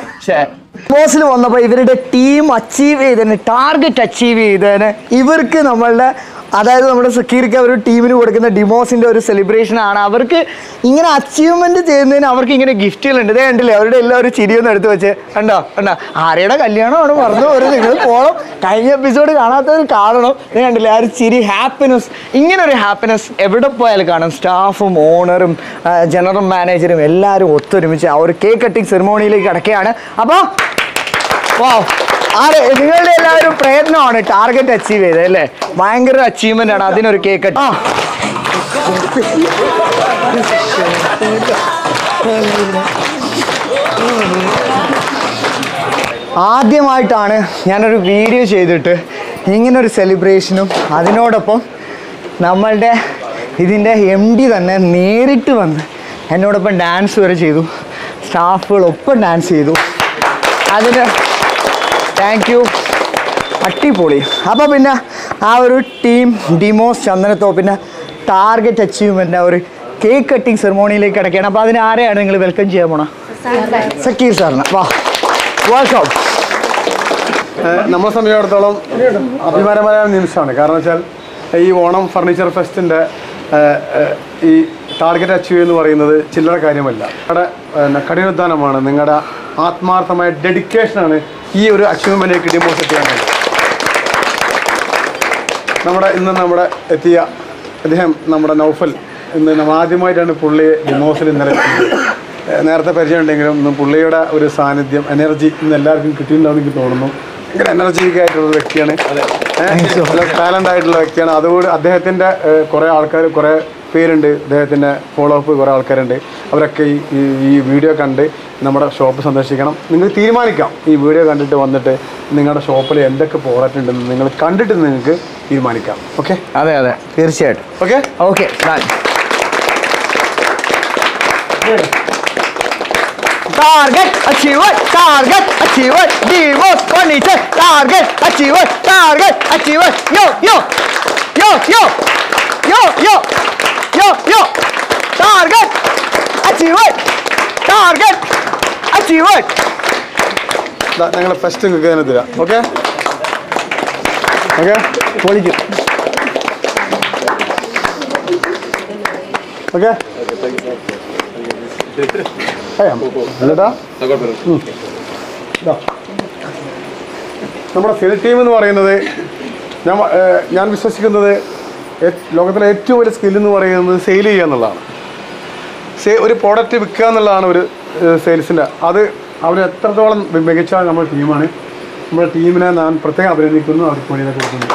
ബോസിൽ വന്നപ്പോൾ ഇവരുടെ ടീം അച്ചീവ് ചെയ്തതിന്, ടാർഗറ്റ് അച്ചീവ് ചെയ്തതിന് ഇവർക്ക് നമ്മളുടെ അതായത് നമ്മുടെ സക്കീർക്ക് ഒരു ടീമിന് കൊടുക്കുന്ന ഡിമോസിന്റെ ഒരു സെലിബ്രേഷൻ ആണ്. അവർക്ക് ഇങ്ങനെ അച്ചീവ്മെന്റ് ചെയ്യുന്നതിന് അവർക്ക് ഇങ്ങനെ ഗിഫ്റ്റുകളുണ്ട്. ഇതേ കണ്ടില്ലേ, അവരുടെ എല്ലാവരും ചിരിയൊന്നും എടുത്ത് വെച്ച് കണ്ടോ ആരെയുടെ കല്യാണമാണ് മറന്നു പോലും. നിങ്ങൾ പോകണം, കഴിഞ്ഞ എപ്പിസോഡ് കാണാത്തവർ കാണണം. ഇത് കണ്ടില്ലേ ആ ഒരു ചിരി, ഹാപ്പിനെസ്. ഇങ്ങനെ ഒരു ഹാപ്പിനെസ് എവിടെ പോയാലും കാണും. സ്റ്റാഫും ഓണറും ജനറൽ മാനേജറും എല്ലാവരും ഒത്തൊരുമിച്ച് ആ ഒരു കേക്ക് കട്ടിങ് സെറിമോണിയിലേക്ക് കിടക്കുകയാണ്. അപ്പോൾ നിങ്ങളുടെ എല്ലാവരും പ്രയത്നമാണ് ടാർഗറ്റ് അച്ചീവ് ചെയ്തത് അല്ലേ? ഭയങ്കര അച്ചീവ്മെന്റ് ആണ്. അതിനൊരു കേക്ക് കട്ട്. ആദ്യമായിട്ടാണ് ഞാനൊരു വീഡിയോ ചെയ്തിട്ട് ഇങ്ങനൊരു സെലിബ്രേഷനും അതിനോടൊപ്പം നമ്മളുടെ ഇതിൻ്റെ MD തന്നെ നേരിട്ട് വന്ന് എന്നോടൊപ്പം ഡാൻസ് വരെ ചെയ്തു. സ്റ്റാഫുകളൊപ്പം ഡാൻസ് ചെയ്തു. അതിന് താങ്ക് യു. അടിപൊളി. അപ്പോൾ പിന്നെ ആ ഒരു ടീം ഡിമോസ് ചന്ദനത്തോപ്പിൻ്റെ ടാർഗറ്റ് അച്ചീവ്മെൻ്റ് ആ ഒരു കേക്ക് കട്ടിങ് സെറിമോണിയിലേക്ക് കിടക്കുകയാണ്. അപ്പോൾ അതിന് ആരെയാണ് നിങ്ങൾ വെൽക്കം ചെയ്യാൻ പോണ? സക്കീർ സാറിന്. വാ, വെൽക്കം. നമ്മളെ സംബന്ധിച്ചിടത്തോളം അഭിമാനമായ നിമിഷമാണ്. കാരണം വെച്ചാൽ ഈ ഓണം ഫർണിച്ചർ ഫെസ്റ്റിൻ്റെ ഈ ടാർഗറ്റ് അച്ചീവ് എന്ന് പറയുന്നത് ചില്ലറ കാര്യമല്ല. നിങ്ങളുടെ കഠിനാധ്വാനമാണ്, നിങ്ങളുടെ ആത്മാർത്ഥമായ ഡെഡിക്കേഷനാണ് ഈ ഒരു അച്ചീവ്മെൻറ്റിലേക്ക് ഡിമോസ് എത്തിയാണത്. നമ്മുടെ എത്തിയ അദ്ദേഹം നമ്മുടെ നൗഫൽ, ഇന്ന് നമ്മൾ ആദ്യമായിട്ടാണ് പുള്ളിയെ ഡിമോസിൽ ഇന്നലെ എത്തിയത്. നേരത്തെ പരിചയം ഉണ്ടെങ്കിലും ഇന്ന് പുള്ളിയുടെ ഒരു സാന്നിധ്യം എനർജി ഇന്ന് എല്ലാവർക്കും കിട്ടിയിട്ടുണ്ടാവും എനിക്ക് തോന്നുന്നു. ഭയങ്കര എനർജറ്റിക് ആയിട്ടുള്ള വ്യക്തിയാണ്, ടാലൻ്റ് ആയിട്ടുള്ള വ്യക്തിയാണ്. അതുകൊണ്ട് അദ്ദേഹത്തിൻ്റെ കുറേ ആൾക്കാർ കുറേ പേരുണ്ട്, അദ്ദേഹത്തിൻ്റെ ഫോളോ അപ്പ് കുറേ ആൾക്കാരുണ്ട്. അവരൊക്കെ ഈ വീഡിയോ കണ്ട് നമ്മുടെ ഷോപ്പ് സന്ദർശിക്കണം. നിങ്ങൾ തീരുമാനിക്കാം ഈ വീഡിയോ കണ്ടിട്ട് വന്നിട്ട് നിങ്ങളുടെ ഷോപ്പിൽ എന്തൊക്കെ പ്രോഡക്റ്റ് ഉണ്ടെന്ന് നിങ്ങൾ കണ്ടിട്ട് നിങ്ങൾക്ക് തീരുമാനിക്കാം. ഓക്കെ? അതെ അതെ തീർച്ചയായിട്ടും. Okay okay Target achiever, target achiever, Dimos Furniture, target achiever, target achiever, yo, yo, yo, yo, yo, yo, yo, yo, target achiever, target achiever. ഞങ്ങൾ ഫസ്റ്റ് നിങ്ങൾക്ക് തന്നെ തരാം. ഓക്കെ ഓക്കെ പൊളിക്കും. ഓക്കെ നമ്മുടെ സെയിൽ ടീം എന്ന് പറയുന്നത് ഞാൻ വിശ്വസിക്കുന്നത് ലോകത്തിലെ ഏറ്റവും വലിയ സ്കിൽ എന്ന് പറയുന്നത് സെയിൽ ചെയ്യുക എന്നുള്ളതാണ്. ഒരു പ്രോഡക്റ്റ് വിൽക്കുക എന്നുള്ളതാണ് ഒരു സെയിൽസിൻ്റെ. അത് അവർ എത്രത്തോളം മികച്ച നമ്മുടെ ടീമാണ്. നമ്മുടെ ടീമിനെ ഞാൻ പ്രത്യേകം അഭിനന്ദിക്കുന്നു, അവർക്ക് വേണ്ടി കൊടുക്കുന്നു.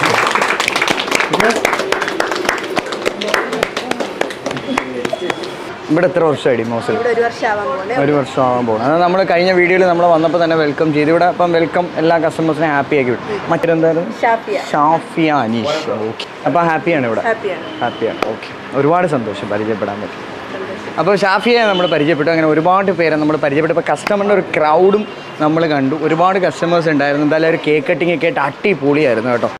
ഇവിടെ എത്ര വർഷമായി ഡിമോസിൽ? 1 വർഷം ആവാൻ പോകുന്നത്. അത് നമ്മൾ കഴിഞ്ഞ വീഡിയോയിൽ നമ്മൾ വന്നപ്പോൾ തന്നെ വെൽക്കം ചെയ്തു. ഇവിടെ അപ്പം വെൽക്കം എല്ലാ കസ്റ്റമേഴ്സിനെ ഹാപ്പി ആക്കി വിട്ടു. മറ്റെന്തായിരുന്നു? ഷാഫിയ അനീഷ്. ഓക്കെ, അപ്പോൾ ഹാപ്പിയാണ് ഇവിടെ? ഹാപ്പിയാണ്. ഓക്കെ, ഒരുപാട് സന്തോഷം പരിചയപ്പെടാൻ പറ്റും. അപ്പോൾ ഷാഫിയെ നമ്മൾ പരിചയപ്പെട്ടു. അങ്ങനെ ഒരുപാട് പേരെ നമ്മൾ പരിചയപ്പെട്ടു. ഇപ്പോൾ കസ്റ്റമറിൻ്റെ ഒരു ക്രൗഡും നമ്മൾ കണ്ടു. ഒരുപാട് കസ്റ്റമേഴ്സ് ഉണ്ടായിരുന്നു. എന്തായാലും ഒരു കേക്ക് കട്ടിങ് ഒക്കെ ആയിട്ട് അടിപൊളിയായിരുന്നു കേട്ടോ.